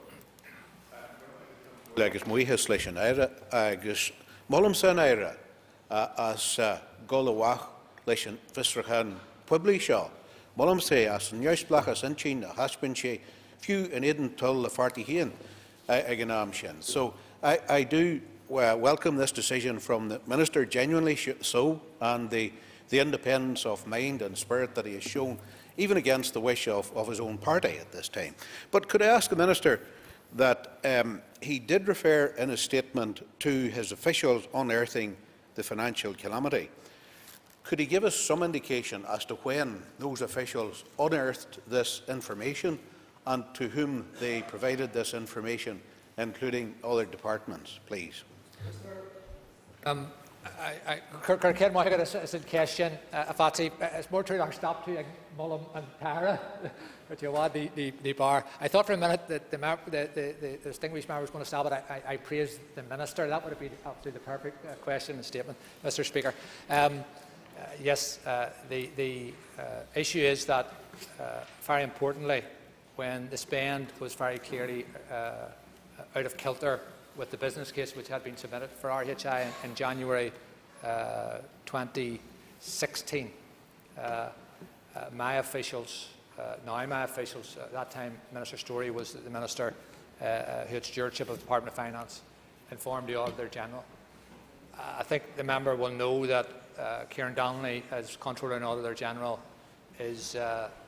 [SPEAKER 14] Agus muoithe leis an éire agus mollam san éire as golawach leis an fisrachan publi seo. Mollam sé as an neusblachas an China haspin sé few in Eden tull the farty hien ag an am sin. So I, I do uh, welcome this decision from the Minister, genuinely so, and the, the independence of mind and spirit that he has shown, even against the wish of, of his own party at this time. But could I ask the Minister that um, he did refer in his statement to his officials unearthing the financial calamity. Could he give us some indication as to when those officials unearthed this information and to whom they provided this information, including other departments, please?
[SPEAKER 2] Um, I, I, Cyrced mai agad is yn cwestiwn, a fati, it's more true our stop to Mullum and Tara, but you want the, the, the bar. I thought for a minute that the, the, the, the distinguished member was going to stop it. I, I, I praised the Minister. That would have been absolutely the perfect uh, question and statement, Mister Speaker. Um, uh, yes, uh, the, the uh, issue is that, uh, very importantly, when the spend was very clearly uh, out of kilter with the business case which had been submitted for R H I in, in January uh, twenty sixteen. Uh, uh, my officials, uh, now my officials, at that time Minister Story was the Minister uh, uh, who had stewardship of the Department of Finance, informed the Auditor General. Uh, I think the member will know that uh, Kieran Donnelly, as Controller and Auditor General, is uh,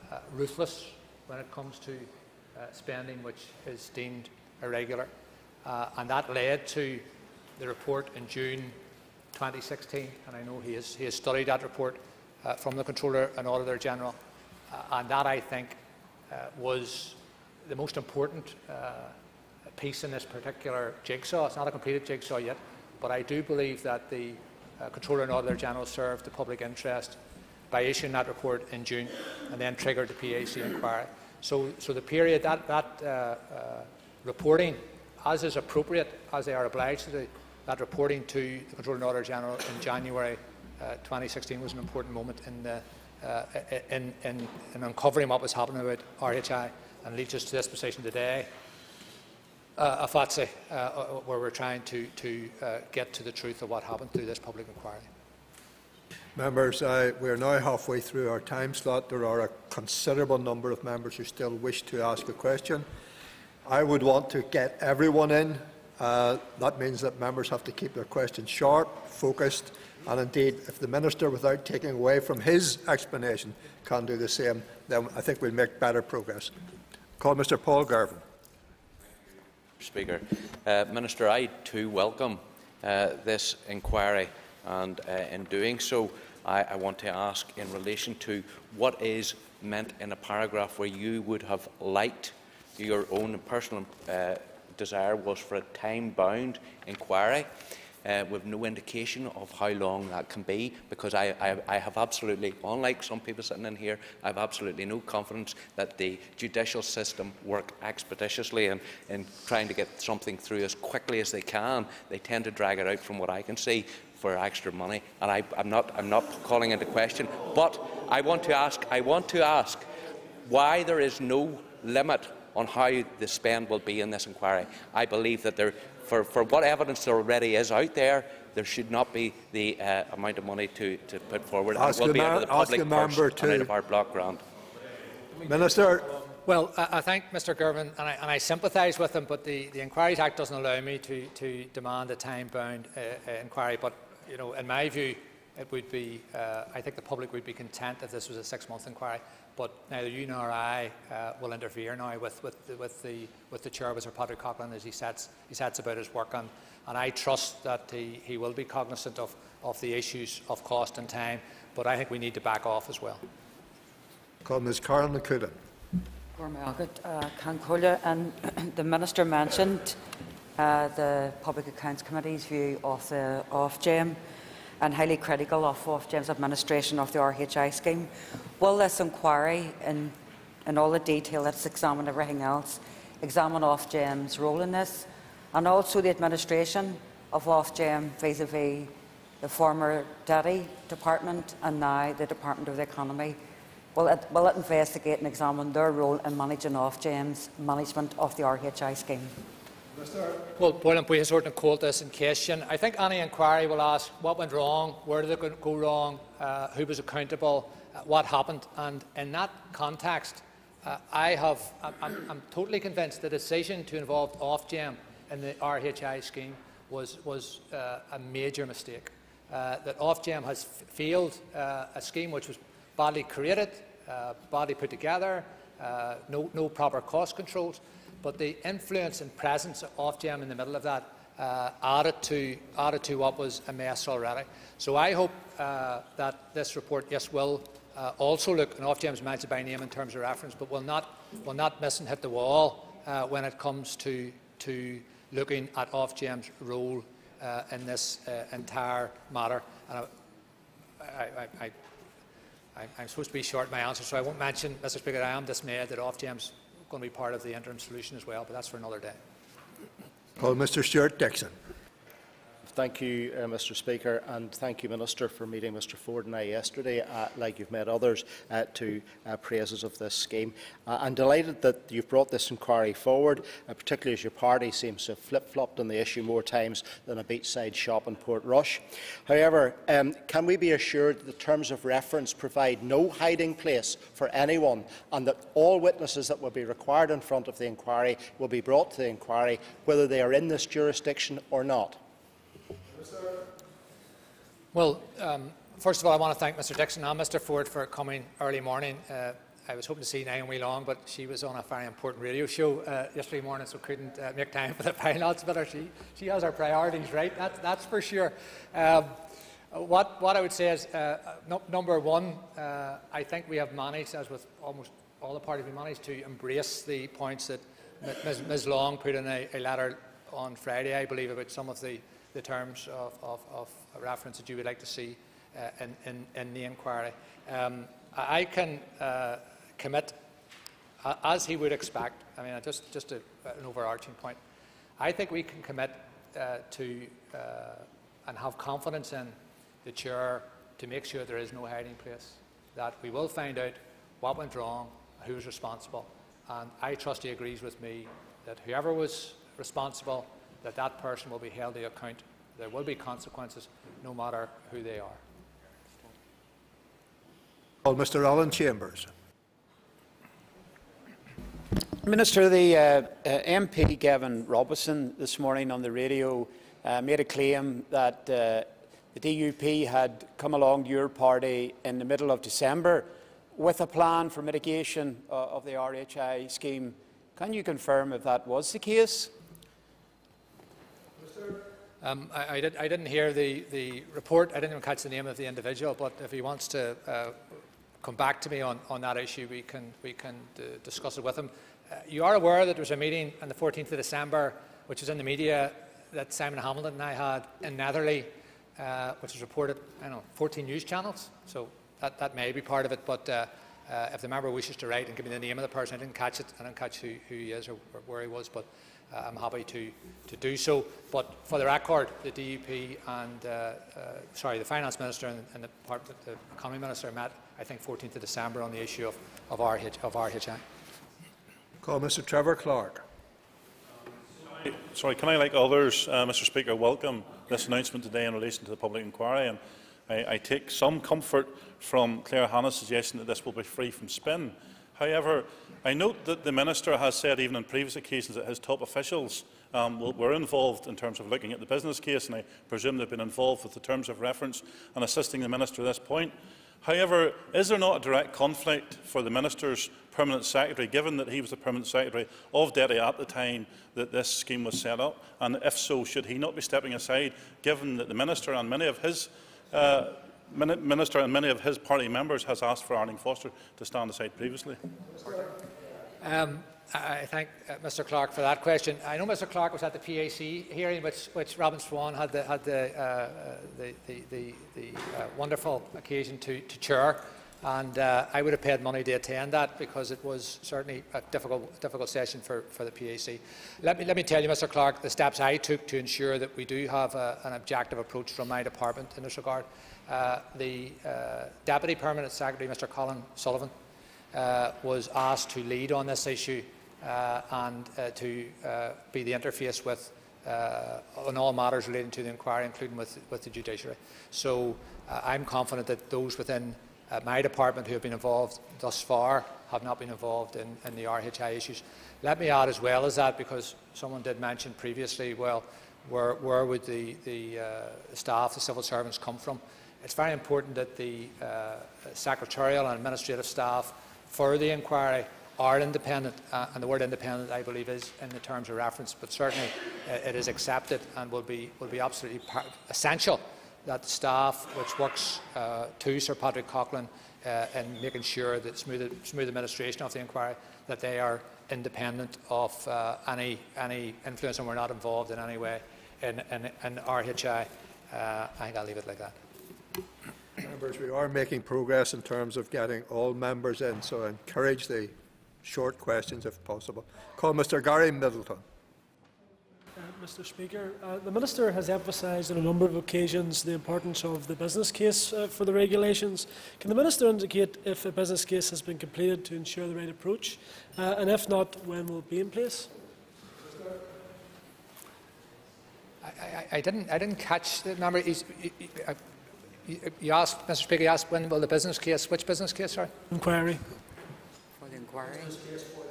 [SPEAKER 2] uh, ruthless when it comes to uh, spending which is deemed irregular. Uh, and that led to the report in June twenty sixteen, and I know he has, he has studied that report uh, from the Controller and Auditor General, uh, and that, I think, uh, was the most important uh, piece in this particular jigsaw. It's not a completed jigsaw yet, but I do believe that the uh, Controller and Auditor General served the public interest by issuing that report in June and then triggered the P A C inquiry. So, so the period, that, that uh, uh, reporting, as is appropriate, as they are obliged to do, that reporting to the Controller and Auditor General in January uh, twenty sixteen was an important moment in, the, uh, in, in, in uncovering what was happening about R H I, and leads us to this position today, uh, a F A T S I, uh, where we're trying to, to uh, get to the truth of what happened through this public inquiry.
[SPEAKER 1] Members, uh, we are now halfway through our time slot. There are a considerable number of members who still wish to ask a question. I would want to get everyone in. Uh, that means that members have to keep their questions sharp, focused, and indeed, if the Minister, without taking away from his explanation, can do the same, then I think we'll make better progress. Call Mr Paul Garvin.
[SPEAKER 15] Speaker. Uh, Minister, I too welcome uh, this inquiry, and uh, in doing so, I, I want to ask in relation to what is meant in a paragraph where you would have liked your own personal uh, desire was for a time-bound inquiry, uh, with no indication of how long that can be, because I, I, I have absolutely, unlike some people sitting in here, I have absolutely no confidence that the judicial system work expeditiously in, in trying to get something through as quickly as they can. They tend to drag it out, from what I can see, for extra money, and I, I'm not, I'm not calling into question. But I want to ask, I want to ask why there is no limit on how the spend will be in this inquiry. I believe that there, for, for what evidence there already is out there, there should not be the uh, amount of money to, to put forward.
[SPEAKER 1] Ask
[SPEAKER 15] and it will be out of the
[SPEAKER 1] ask
[SPEAKER 15] public
[SPEAKER 1] the member
[SPEAKER 15] purse
[SPEAKER 1] to
[SPEAKER 15] and out of our block grant.
[SPEAKER 1] Minister.
[SPEAKER 2] Well, I, I thank Mr Girvan, and I, and I sympathise with him, but the, the Inquiries Act doesn't allow me to, to demand a time-bound uh, uh, inquiry. But, you know, in my view, it would be, uh, I think the public would be content if this was a six-month inquiry. But neither you nor I uh, will interfere now with, with, the, with, the, with the Chair, Sir Patrick Coughlin, as he sets, he sets about his work. And, and I trust that he, he will be cognizant of, of the issues of cost and time. But I think we need to back off as well.
[SPEAKER 1] Call Miz Carol McCullin.
[SPEAKER 16] Uh, and the Minister mentioned uh, the Public Accounts Committee's view of the Ofgem and highly critical of Ofgem's administration of the R H I scheme. Will this inquiry, in, in all the detail that's examined everything else, examine Ofgem's role in this, and also the administration of Ofgem vis-à-vis the former Daddy Department and now the Department of the Economy? Will it, will it investigate and examine their role in managing Ofgem's management of the R H I scheme?
[SPEAKER 2] Well, Boylan Buíochas sort of called this in question. I think any inquiry will ask what went wrong, where did it go wrong, uh, who was accountable, uh, what happened, and in that context, uh, I have, I'm, I'm totally convinced the decision to involve Ofgem in the R H I scheme was, was uh, a major mistake. Uh, that Ofgem has failed uh, a scheme which was badly created, uh, badly put together, uh, no, no proper cost controls. But the influence and presence of Ofgem in the middle of that uh, added, to, added to what was a mess already. So I hope uh, that this report, yes, will uh, also look, and Ofgem's mentioned by name in terms of reference, but will not, will not miss and hit the wall uh, when it comes to, to looking at Ofgem's role uh, in this uh, entire matter. And I, I, I, I, I'm supposed to be short in my answer, so I won't mention, Mister Speaker, I am dismayed that Ofgem's going to be part of the interim solution as well, but that's for another day.
[SPEAKER 1] Call Mister Stuart Dixon.
[SPEAKER 17] Thank you, uh, Mister Speaker, and thank you, Minister, for meeting Mister Ford and I yesterday, uh, like you've met others, uh, to uh, praises of this scheme. Uh, I'm delighted that you've brought this inquiry forward, uh, particularly as your party seems to have flip-flopped on the issue more times than a beachside shop in Portrush. However, um, can we be assured that the terms of reference provide no hiding place for anyone, and that all witnesses that will be required in front of the inquiry will be brought to the inquiry, whether they are in this jurisdiction or not?
[SPEAKER 2] Well, um, first of all, I want to thank Mister Dixon and Mister Ford for coming early morning uh, I was hoping to see Mairtean O Muilleoir, but she was on a very important radio show uh, yesterday morning, so couldn't uh, make time for the finance. But she, she has her priorities right, that, that's for sure. Um, what, what I would say is, uh, no, number one, uh, I think we have managed, as with almost all the parties, we managed to embrace the points that Miz Miz Long put in a, a letter on Friday, I believe, about some of the, the terms of, of, of reference that you would like to see uh, in, in, in the inquiry. Um, I can uh, commit, uh, as he would expect, I mean, just, just a, an overarching point, I think we can commit uh, to uh, and have confidence in the Chair to make sure there is no hiding place, that we will find out what went wrong, who was responsible, and I trust he agrees with me that whoever was responsible, that that person will be held to account. There will be consequences, no matter who they are.
[SPEAKER 1] Well, Mr Alan Chambers.
[SPEAKER 18] Minister, the uh, uh, M P Gavin Robertson this morning on the radio uh, made a claim that uh, the D U P had come along to your party in the middle of December with a plan for mitigation uh, of the R H I scheme. Can you confirm if that was the case?
[SPEAKER 2] Um, I, I, did, I didn't hear the, the report. I didn't even catch the name of the individual, but if he wants to uh, come back to me on, on that issue, we can, we can uh, discuss it with him. Uh, you are aware that there was a meeting on the fourteenth of December, which was in the media, that Simon Hamilton and I had in Netherley, uh, which was reported, I don't know, fourteen news channels. So that, that may be part of it, but uh, uh, if the member wishes to write and give me the name of the person, I didn't catch it, I didn't catch who, who he is or where he was, but uh, I'm happy to, to do so. But for the record, the D U P and, uh, uh, sorry, the Finance Minister and, and the, Department, the Economy Minister met, I think, fourteenth of December on the issue of, of, R H, of R H I.
[SPEAKER 1] Call Mr Trevor Clark.
[SPEAKER 19] Sorry, can I, like others, uh, Mr Speaker, welcome this announcement today in relation to the public inquiry, and I, I take some comfort from Claire Hanna's suggestion that this will be free from spin. However, I note that the Minister has said even on previous occasions that his top officials um, were involved in terms of looking at the business case, and I presume they've been involved with the terms of reference and assisting the Minister at this point. However, is there not a direct conflict for the Minister's Permanent Secretary, given that he was the Permanent Secretary of D E T I at the time that this scheme was set up? And if so, should he not be stepping aside, given that the Minister and many of his uh, Minister and many of his party members has asked for Arlene Foster to stand aside previously?
[SPEAKER 2] Um, I thank uh, Mr Clark for that question. I know Mr Clark was at the P A C hearing, which, which Robin Swan had the, had the, uh, the, the, the, the uh, wonderful occasion to, to chair, and uh, I would have paid money to attend that because it was certainly a difficult, difficult session for, for the P A C. Let me, let me tell you, Mr Clark, the steps I took to ensure that we do have a, an objective approach from my department in this regard. Uh, the uh, Deputy Permanent Secretary, Mr Colin Sullivan, uh, was asked to lead on this issue uh, and uh, to uh, be the interface with uh, on all matters relating to the inquiry, including with, with the judiciary. So uh, I'm confident that those within uh, my department who have been involved thus far have not been involved in, in the R H I issues. Let me add as well as that, because someone did mention previously, well, where, where would the, the uh, staff, the civil servants come from? It's very important that the uh, secretarial and administrative staff for the inquiry are independent, uh, and the word independent, I believe, is in the terms of reference, but certainly uh, it is accepted and will be, will be absolutely essential that the staff which works uh, to Sir Patrick Coughlin uh, in making sure that smooth, smooth administration of the inquiry, that they are independent of uh, any, any influence, and we're not involved in any way in, in, in R H I. Uh, I think I'll leave it like that.
[SPEAKER 1] Members, we are making progress in terms of getting all members in, so I encourage the short questions if possible. Call Mr Gary Middleton.
[SPEAKER 20] Uh, Mr Speaker, uh, the Minister has emphasised on a number of occasions the importance of the business case uh, for the regulations. Can the Minister indicate if a business case has been completed to ensure the right approach, uh, and if not, when will it be in place?
[SPEAKER 2] I, I, I, didn't, I didn't catch the number. He's, he, he, I, You asked, Mr Speaker, you asked when will the business case, which business case, sorry?
[SPEAKER 20] Inquiry.
[SPEAKER 16] For the inquiry.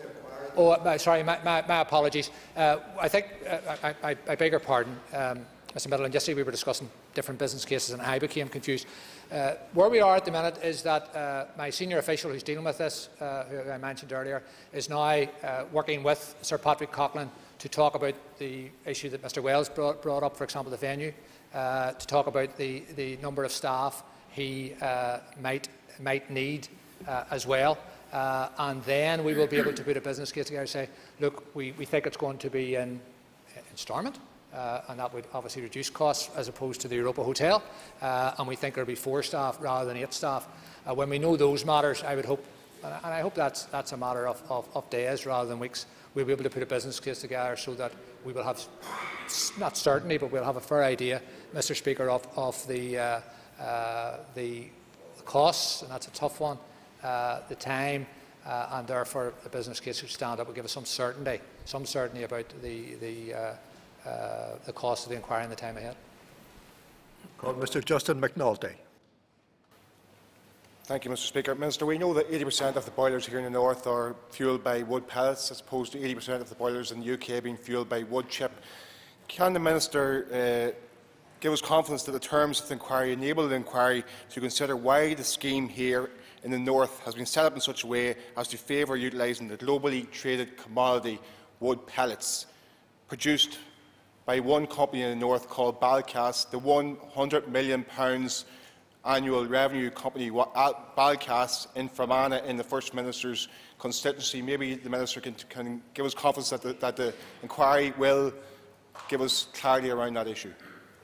[SPEAKER 2] Oh, uh, sorry, my, my, my apologies. Uh, I think, uh, I, I, I beg your pardon. Um, Mister Middleton, yesterday we were discussing different business cases and I became confused. Uh, where we are at the minute is that uh, my senior official who's dealing with this, uh, who I mentioned earlier, is now uh, working with Sir Patrick Coughlin to talk about the issue that Mr Wells brought, brought up, for example, the venue, uh, to talk about the, the number of staff he uh, might, might need uh, as well. Uh, and then we will be able to put a business case together and say, look, we, we think it's going to be in, in Stormont. Uh, and that would obviously reduce costs as opposed to the Europa Hotel, uh, and we think there will be four staff rather than eight staff. Uh, when we know those matters, I would hope, and I hope that's, that's a matter of, of, of days rather than weeks, we'll be able to put a business case together so that we will have, not certainty, but we'll have a fair idea, Mister Speaker, of, of the, uh, uh, the costs, and that's a tough one, uh, the time, uh, and therefore a business case would stand up will give us some certainty, some certainty about the, the uh, Uh, the cost of the inquiry in the time ahead.
[SPEAKER 1] Call Mister Justin McNulty.
[SPEAKER 21] Thank you, Mister Speaker. Minister, we know that eighty percent of the boilers here in the north are fuelled by wood pellets, as opposed to eighty percent of the boilers in the U K being fuelled by wood chip. Can the Minister uh, give us confidence that the terms of the inquiry enable the inquiry to consider why the scheme here in the north has been set up in such a way as to favour utilising the globally traded commodity wood pellets produced by one company in the north called Balcast, the one hundred million pounds annual revenue company Balcast in Fermanagh in the First Minister's constituency? Maybe the Minister can, can give us confidence that the, that the inquiry will give us clarity around that issue.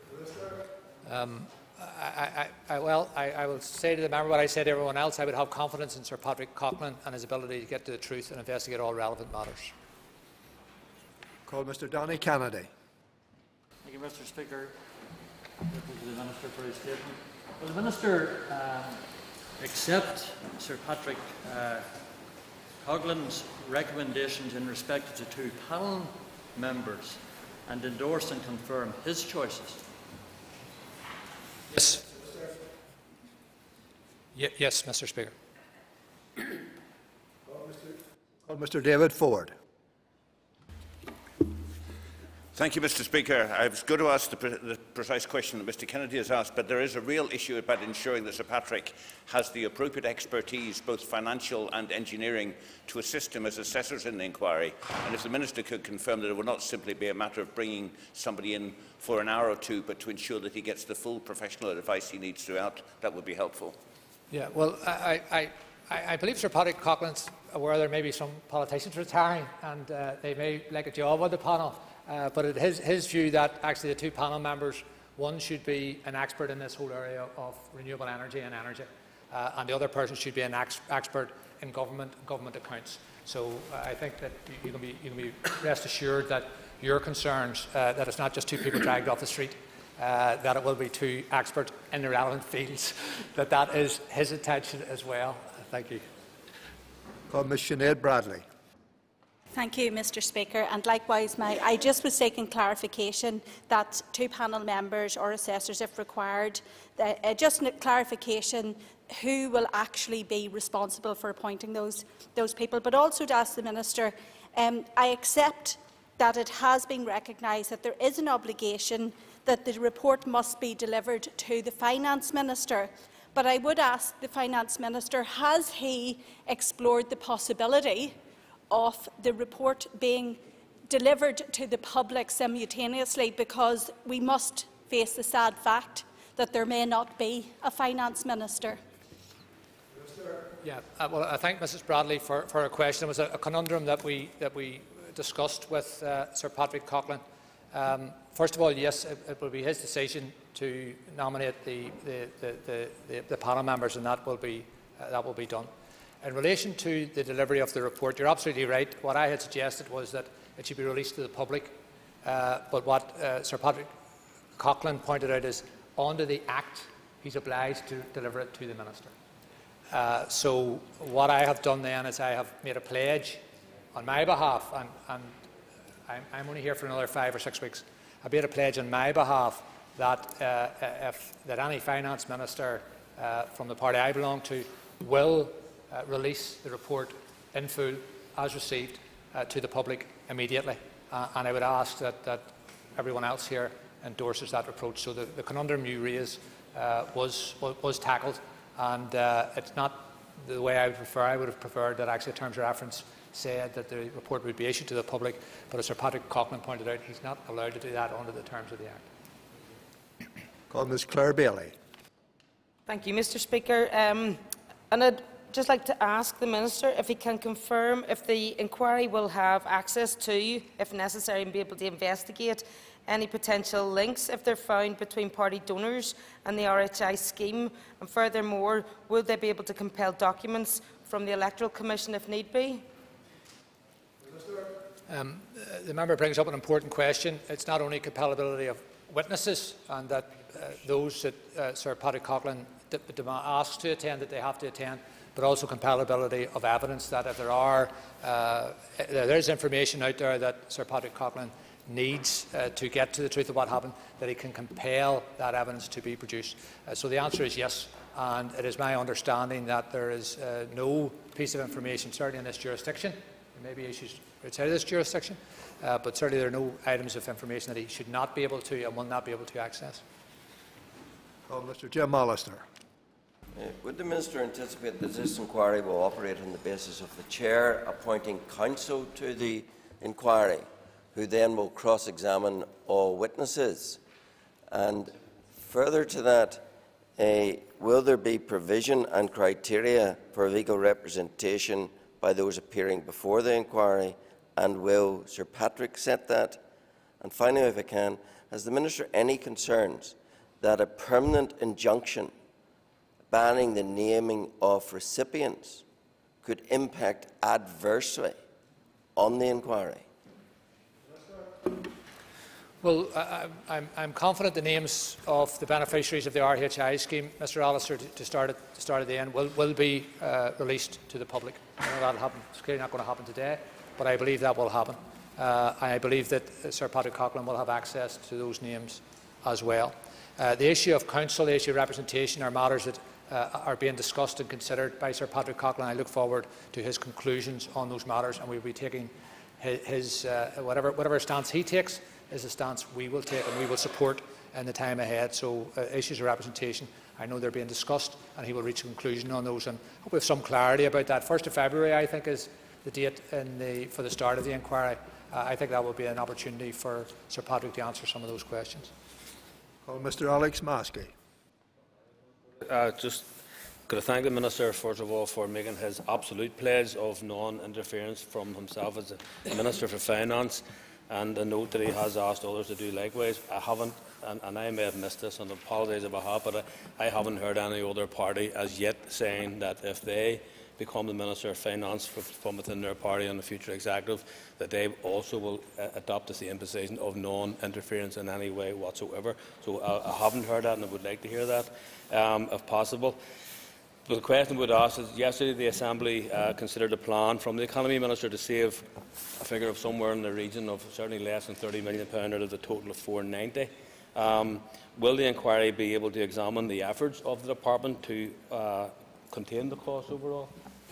[SPEAKER 2] Um, I, I, I, well, I, I will say to the member what I said to everyone else. I would have confidence in Sir Patrick Coughlin and his ability to get to the truth and investigate all relevant matters.
[SPEAKER 1] Call Mister Donny Kennedy.
[SPEAKER 22] Thank you, Mister Speaker. Thank you to the Minister for his statement. Will the Minister um, accept Sir Patrick uh, Coughlin's recommendations in respect to two panel members and endorse and confirm his choices?
[SPEAKER 2] Yes. Ye yes, Mister Speaker.
[SPEAKER 1] Call Mister David Ford.
[SPEAKER 23] Thank you, Mister Speaker. I was going to ask the, pre the precise question that Mister Kennedy has asked, but there is a real issue about ensuring that Sir Patrick has the appropriate expertise, both financial and engineering, to assist him as assessors in the inquiry. And if the Minister could confirm that it will not simply be a matter of bringing somebody in for an hour or two, but to ensure that he gets the full professional advice he needs throughout, that would be helpful.
[SPEAKER 2] Yeah, well, I, I, I, I believe Sir Patrick Coughlin's aware there may be some politicians retiring, and uh, they may like a job on the panel. Uh, but it is his view that actually the two panel members, one should be an expert in this whole area of renewable energy and energy, uh, and the other person should be an ex expert in government government accounts. So uh, I think that you can be you can be rest assured that your concerns, uh, that it's not just two people dragged off the street, uh, that it will be two experts in the relevant fields, that that is his intention as well. Thank you.
[SPEAKER 1] Call Miz Sinead Bradley.
[SPEAKER 24] Thank you, Mister Speaker. And likewise, my, I just was seeking clarification that two panel members or assessors, if required, uh, uh, just clarification who will actually be responsible for appointing those, those people. But also to ask the Minister, um, I accept that it has been recognised that there is an obligation that the report must be delivered to the Finance Minister. But I would ask the Finance Minister, has he explored the possibility of the report being delivered to the public simultaneously, because we must face the sad fact that there may not be a Finance Minister?
[SPEAKER 2] Yeah, uh, well, I thank Missus Bradley for, for her question. It was a, a conundrum that we, that we discussed with uh, Sir Patrick Coughlin. Um, first of all, yes, it, it will be his decision to nominate the, the, the, the, the, the panel members, and that will be, uh, that will be done. In relation to the delivery of the report, you're absolutely right. What I had suggested was that it should be released to the public. Uh, but what uh, Sir Patrick Coughlin pointed out is, under the Act, he's obliged to deliver it to the Minister. Uh, so what I have done then is I have made a pledge on my behalf, and, and I'm, I'm only here for another five or six weeks. I made a pledge on my behalf that, uh, if, that any Finance Minister uh, from the party I belong to will Uh, release the report in full, as received, uh, to the public immediately. Uh, and I would ask that, that everyone else here endorses that approach. So the, the conundrum you raise uh, was, was, was tackled, and uh, it's not the way I would prefer. I would have preferred that actually terms of reference said that the report would be issued to the public, but as Sir Patrick Coughlin pointed out, he's not allowed to do that under the terms of the Act.
[SPEAKER 1] Call Miz Claire Bailey.
[SPEAKER 4] Thank you, Mr Speaker. Um, and I'd just like to ask the Minister if he can confirm if the inquiry will have access to, if necessary, and be able to investigate any potential links, if they're found, between party donors and the R H I scheme, and furthermore, will they be able to compel documents from the Electoral Commission if need be?
[SPEAKER 2] Um, the member brings up an important question. It's not only compellability of witnesses, and that uh, those that uh, Sir Patrick Coughlin asks to attend, that they have to attend, but also compellability of evidence, that if there are uh, there is information out there that Sir Patrick Coughlin needs uh, to get to the truth of what happened, that he can compel that evidence to be produced. Uh, so the answer is yes, and it is my understanding that there is uh, no piece of information, certainly in this jurisdiction, there may be issues outside of this jurisdiction, uh, but certainly there are no items of information that he should not be able to and will not be able to access.
[SPEAKER 1] Oh, Mister Jim Allister.
[SPEAKER 5] Uh, would the Minister anticipate that this inquiry will operate on the basis of the Chair appointing counsel to the inquiry, who then will cross-examine all witnesses? And further to that, uh, will there be provision and criteria for legal representation by those appearing before the inquiry, and will Sir Patrick set that? And finally, if I can, has the Minister any concerns that a permanent injunction banning the naming of recipients could impact adversely on the inquiry?
[SPEAKER 2] Well, I, I'm, I'm confident the names of the beneficiaries of the R H I scheme, Mister Allister, to, to, start at, to start at the end, will, will be uh, released to the public. I know that will happen. It's clearly not going to happen today, but I believe that will happen. Uh, I believe that uh, Sir Patrick Coughlin will have access to those names as well. Uh, the issue of counsel, the issue of representation, are matters that uh, are being discussed and considered by Sir Patrick Coughlin. I look forward to his conclusions on those matters, and we will be taking his, his uh, whatever, whatever stance he takes is a stance we will take and we will support in the time ahead. So uh, issues of representation, I know they're being discussed, and he will reach a conclusion on those, and I hope we have some clarity about that. first of February, I think, is the date in the, for the start of the inquiry. Uh, I think that will be an opportunity for Sir Patrick to answer some of those questions.
[SPEAKER 1] Oh, Mister Alex Maskey.
[SPEAKER 8] Uh, just got to thank the Minister, first of all, for making his absolute pledge of non-interference from himself as the Minister for Finance, and a note that he has asked others to do likewise. I haven't, and, and I may have missed this, and I apologise on behalf, but I, I haven't heard any other party as yet saying that if they become the Minister of Finance from within their party and the future executive, that they also will uh, adopt the same position of non-interference in any way whatsoever. So I, I haven't heard that, and I would like to hear that, um, if possible. But the question I would ask is, yesterday the Assembly uh, considered a plan from the Economy Minister to save a figure of somewhere in the region of certainly less than thirty million pounds out of the total of four hundred and ninety. Um, will the inquiry be able to examine the efforts of the Department to uh, contain the cost overall?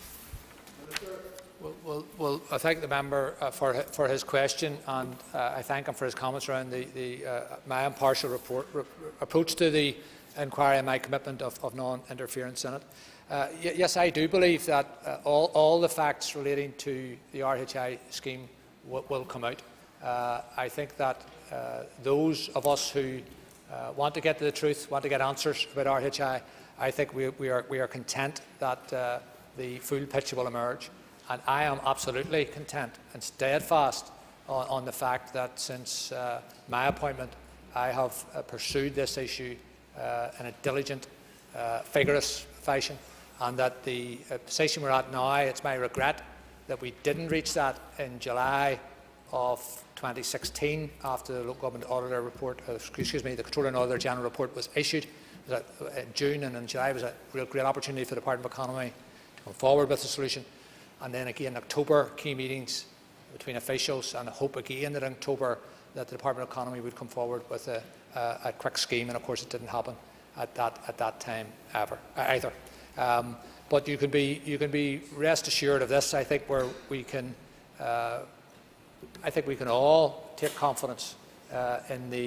[SPEAKER 2] Well, well, well, I thank the member uh, for, for his question, and uh, I thank him for his comments around the, the, uh, my impartial report, re approach to the inquiry and my commitment of, of non-interference in it. Uh, yes, I do believe that uh, all, all the facts relating to the R H I scheme will come out. Uh, I think that uh, those of us who uh, want to get to the truth, want to get answers about R H I, I think we, we, are, we are content that uh, the full picture will emerge. And I am absolutely content and steadfast on, on the fact that since uh, my appointment, I have uh, pursued this issue uh, in a diligent, uh, vigorous fashion, and that the uh, position we're at now, it's my regret that we didn't reach that in July of twenty sixteen, after the local government auditor report, uh, excuse me, the Controller and Auditor General report was issued. That in June and in July was a real great opportunity for the Department of Economy to come forward with a solution. And then again in October, key meetings between officials, and I hope again that in October that the Department of Economy would come forward with a, a, a quick scheme, and of course it didn't happen at that, at that time ever, either. Um, but you can, be, you can be rest assured of this. I think where we can, uh, I think we can all take confidence uh, in the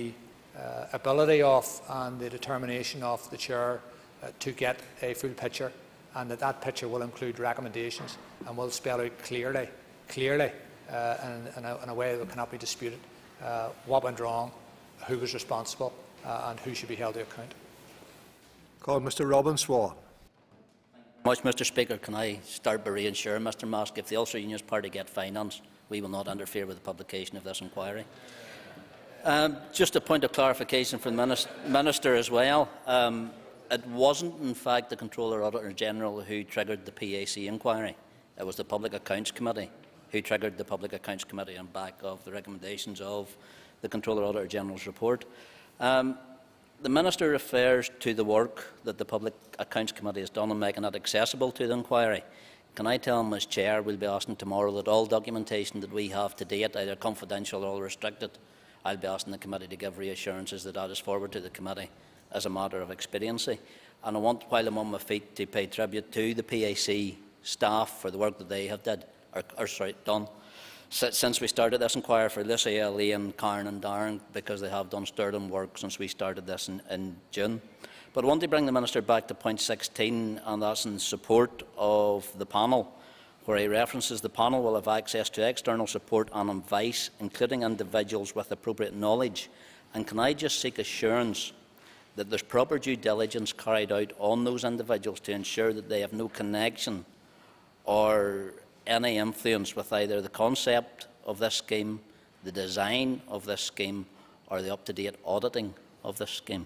[SPEAKER 2] uh, ability of and the determination of the Chair uh, to get a full picture, and that that picture will include recommendations and will spell out clearly, clearly uh, in, in, a, in a way that cannot be disputed, uh, what went wrong, who was responsible, uh, and who should be held to account.
[SPEAKER 1] Call Mr Robin Swan.
[SPEAKER 6] Much, Mr Speaker. Can I start by reassuring Mr Musk, if the Ulster Unionist Party get finance, we will not interfere with the publication of this inquiry. Um, just a point of clarification from the Minister as well. Um, it wasn't, in fact, the Controller Auditor General who triggered the P A C inquiry. It was the Public Accounts Committee who triggered the Public Accounts Committee on back of the recommendations of the Controller Auditor General's report. Um, The Minister refers to the work that the Public Accounts Committee has done in making it accessible to the inquiry. Can I tell him, as Chair, we'll be asking tomorrow that all documentation that we have to date, either confidential or restricted, I'll be asking the committee to give reassurances that that is forward to the committee as a matter of expediency. And I want, while I'm on my feet, to pay tribute to the P A C staff for the work that they have did, or, or, sorry, done. Since we started this inquiry, for Lucia, Lee and Karen and Darren, because they have done sterling work since we started this in, in June. But I want to bring the Minister back to point sixteen, and that's in support of the panel, where he references the panel will have access to external support and advice, including individuals with appropriate knowledge. And can I just seek assurance that there's proper due diligence carried out on those individuals to ensure that they have no connection or any influence with either the concept of this scheme, the design of this scheme, or the up-to-date auditing of this scheme?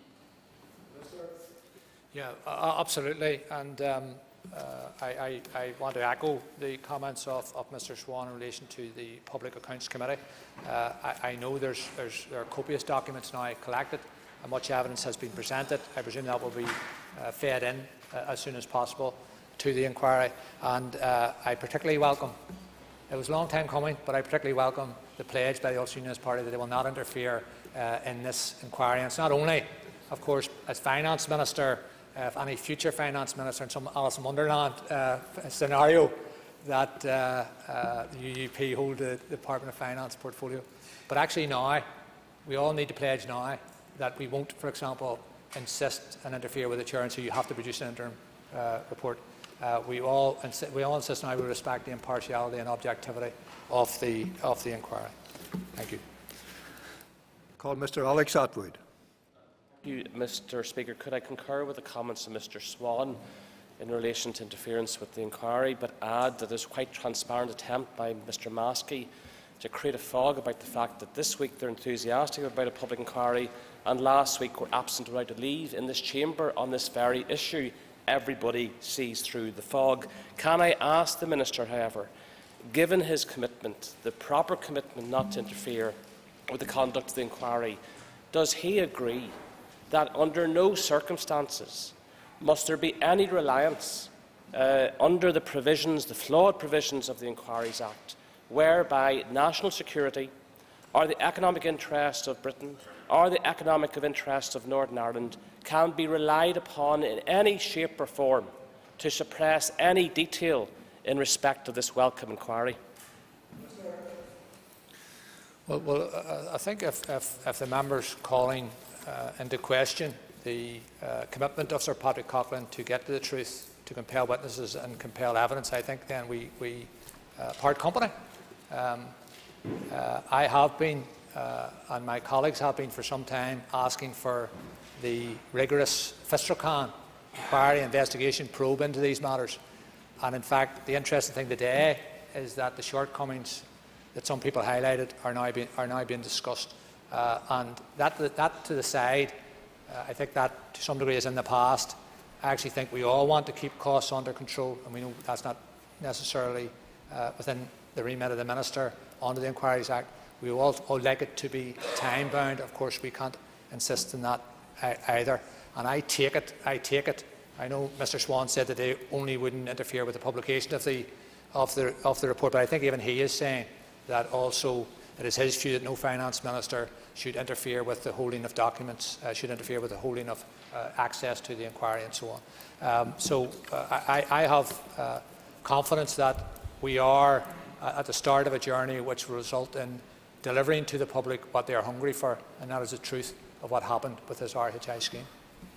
[SPEAKER 2] Yeah, uh, absolutely. And um, uh, I, I, I want to echo the comments of, of Mr Swan in relation to the Public Accounts Committee. Uh, I, I know there's, there's, there are copious documents now collected, and much evidence has been presented. I presume that will be uh, fed in uh, as soon as possible to the inquiry, and uh, I particularly welcome, it was a long time coming, but I particularly welcome the pledge by the Ulster Unionist Party that they will not interfere uh, in this inquiry. And it's not only, of course, as Finance Minister, uh, if any future Finance Minister in some Alice in Wonderland uh, scenario that uh, uh, the U U P hold the Department of Finance portfolio, but actually now, we all need to pledge now that we won't, for example, insist and interfere with the Chair, and so you have to produce an interim uh, report. Uh, we, all we all insist now we respect the impartiality and objectivity of the, of the inquiry. Thank you.
[SPEAKER 1] Call Mr Alex Atwood.
[SPEAKER 7] Thank you, Mr Speaker. Could I concur with the comments of Mr Swan in relation to interference with the inquiry, but add that there's a quite transparent attempt by Mr Maskey to create a fog about the fact that this week they're enthusiastic about a public inquiry and last week were absent without leave in this chamber on this very issue. Everybody sees through the fog. Can I ask the Minister, however, given his commitment, the proper commitment not to interfere with the conduct of the inquiry, does he agree that under no circumstances must there be any reliance uh, under the provisions, the flawed provisions of the Inquiries Act, whereby national security or the economic interests of Britain or the economic interests of Northern Ireland can be relied upon in any shape or form to suppress any detail in respect of this welcome inquiry?
[SPEAKER 2] Well, well uh, I think if, if, if the members calling uh, into question the uh, commitment of Sir Patrick Coughlin to get to the truth, to compel witnesses and compel evidence, I think then we, we uh, part company. Um, uh, I have been, uh, and my colleagues have been for some time, asking for the rigorous Fistracan inquiry, investigation, probe into these matters. And in fact, the interesting thing today is that the shortcomings that some people highlighted are now being, are now being discussed. Uh, and that, that to the side, uh, I think that to some degree is in the past. I actually think we all want to keep costs under control, and we know that's not necessarily uh, within the remit of the Minister under the Inquiries Act. We all would like it to be time-bound. Of course, we can't insist on that either. And I take it, I take it, I know Mr Swan said that they only wouldn't interfere with the publication of the, of the, of the report, but I think even he is saying that also it is his view that no Finance Minister should interfere with the holding of documents, uh, should interfere with the holding of uh, access to the inquiry and so on. Um, so uh, I, I have uh, confidence that we are uh, at the start of a journey which will result in delivering to the public what they are hungry for, and that is the truth of what happened with this R H I scheme.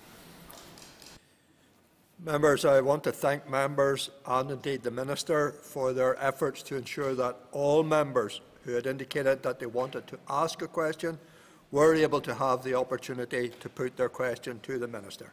[SPEAKER 1] Members, I want to thank members and indeed the Minister for their efforts to ensure that all members who had indicated that they wanted to ask a question were able to have the opportunity to put their question to the Minister.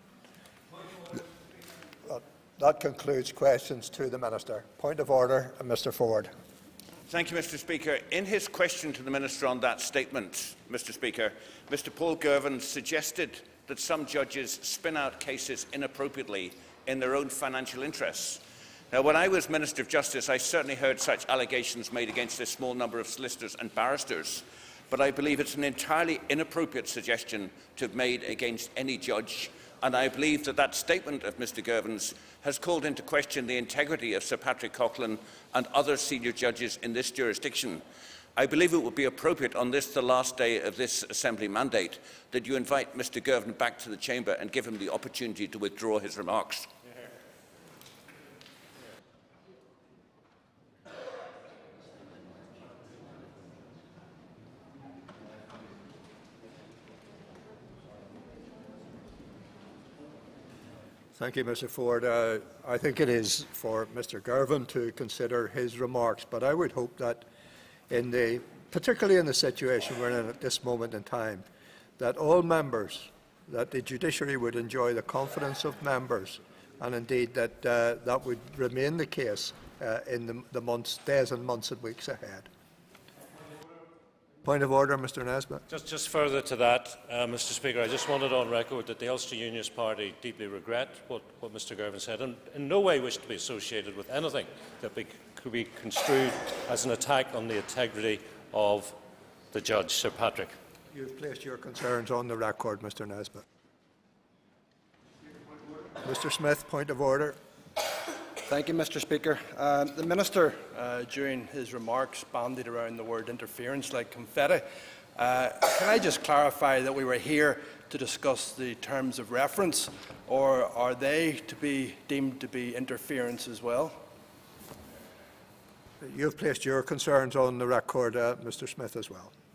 [SPEAKER 1] That concludes questions to the Minister. Point of order, Mr Ford.
[SPEAKER 23] Thank you, Mr Speaker. In his question to the Minister on that statement, Mr Speaker, Mr Paul Girvan suggested that some judges spin out cases inappropriately in their own financial interests. Now, when I was Minister of Justice, I certainly heard such allegations made against a small number of solicitors and barristers, but I believe it's an entirely inappropriate suggestion to have made against any judge, and I believe that that statement of Mr Girvan's has called into question the integrity of Sir Patrick Coughlin and other senior judges in this jurisdiction. I believe it would be appropriate on this, the last day of this Assembly mandate, that you invite Mr Girvan back to the Chamber and give him the opportunity to withdraw his remarks.
[SPEAKER 1] Thank you, Mr Ford. Uh, I think it is for Mr Girvan to consider his remarks, but I would hope that, in the, particularly in the situation we're in at this moment in time, that all members, that the judiciary would enjoy the confidence of members, and indeed that uh, that would remain the case uh, in the, the months, days and months and weeks ahead. Point of order, Mr Nesbitt.
[SPEAKER 3] Just, just further to that, uh, Mr Speaker, I just wanted on record that the Ulster Unionist Party deeply regret what, what Mr Girvan said and in no way wish to be associated with anything that be, could be construed as an attack on the integrity of the judge, Sir Patrick.
[SPEAKER 1] You have placed your concerns on the record, Mr Nesbitt. Mr Smith, point of order.
[SPEAKER 12] Thank you, Mr Speaker. Uh, the Minister, uh, during his remarks, bandied around the word interference like confetti. Uh, can I just clarify that we were here to discuss the terms of reference, or are they to be deemed to be interference as well?
[SPEAKER 1] You have placed your concerns on the record, uh, Mr Smith, as well.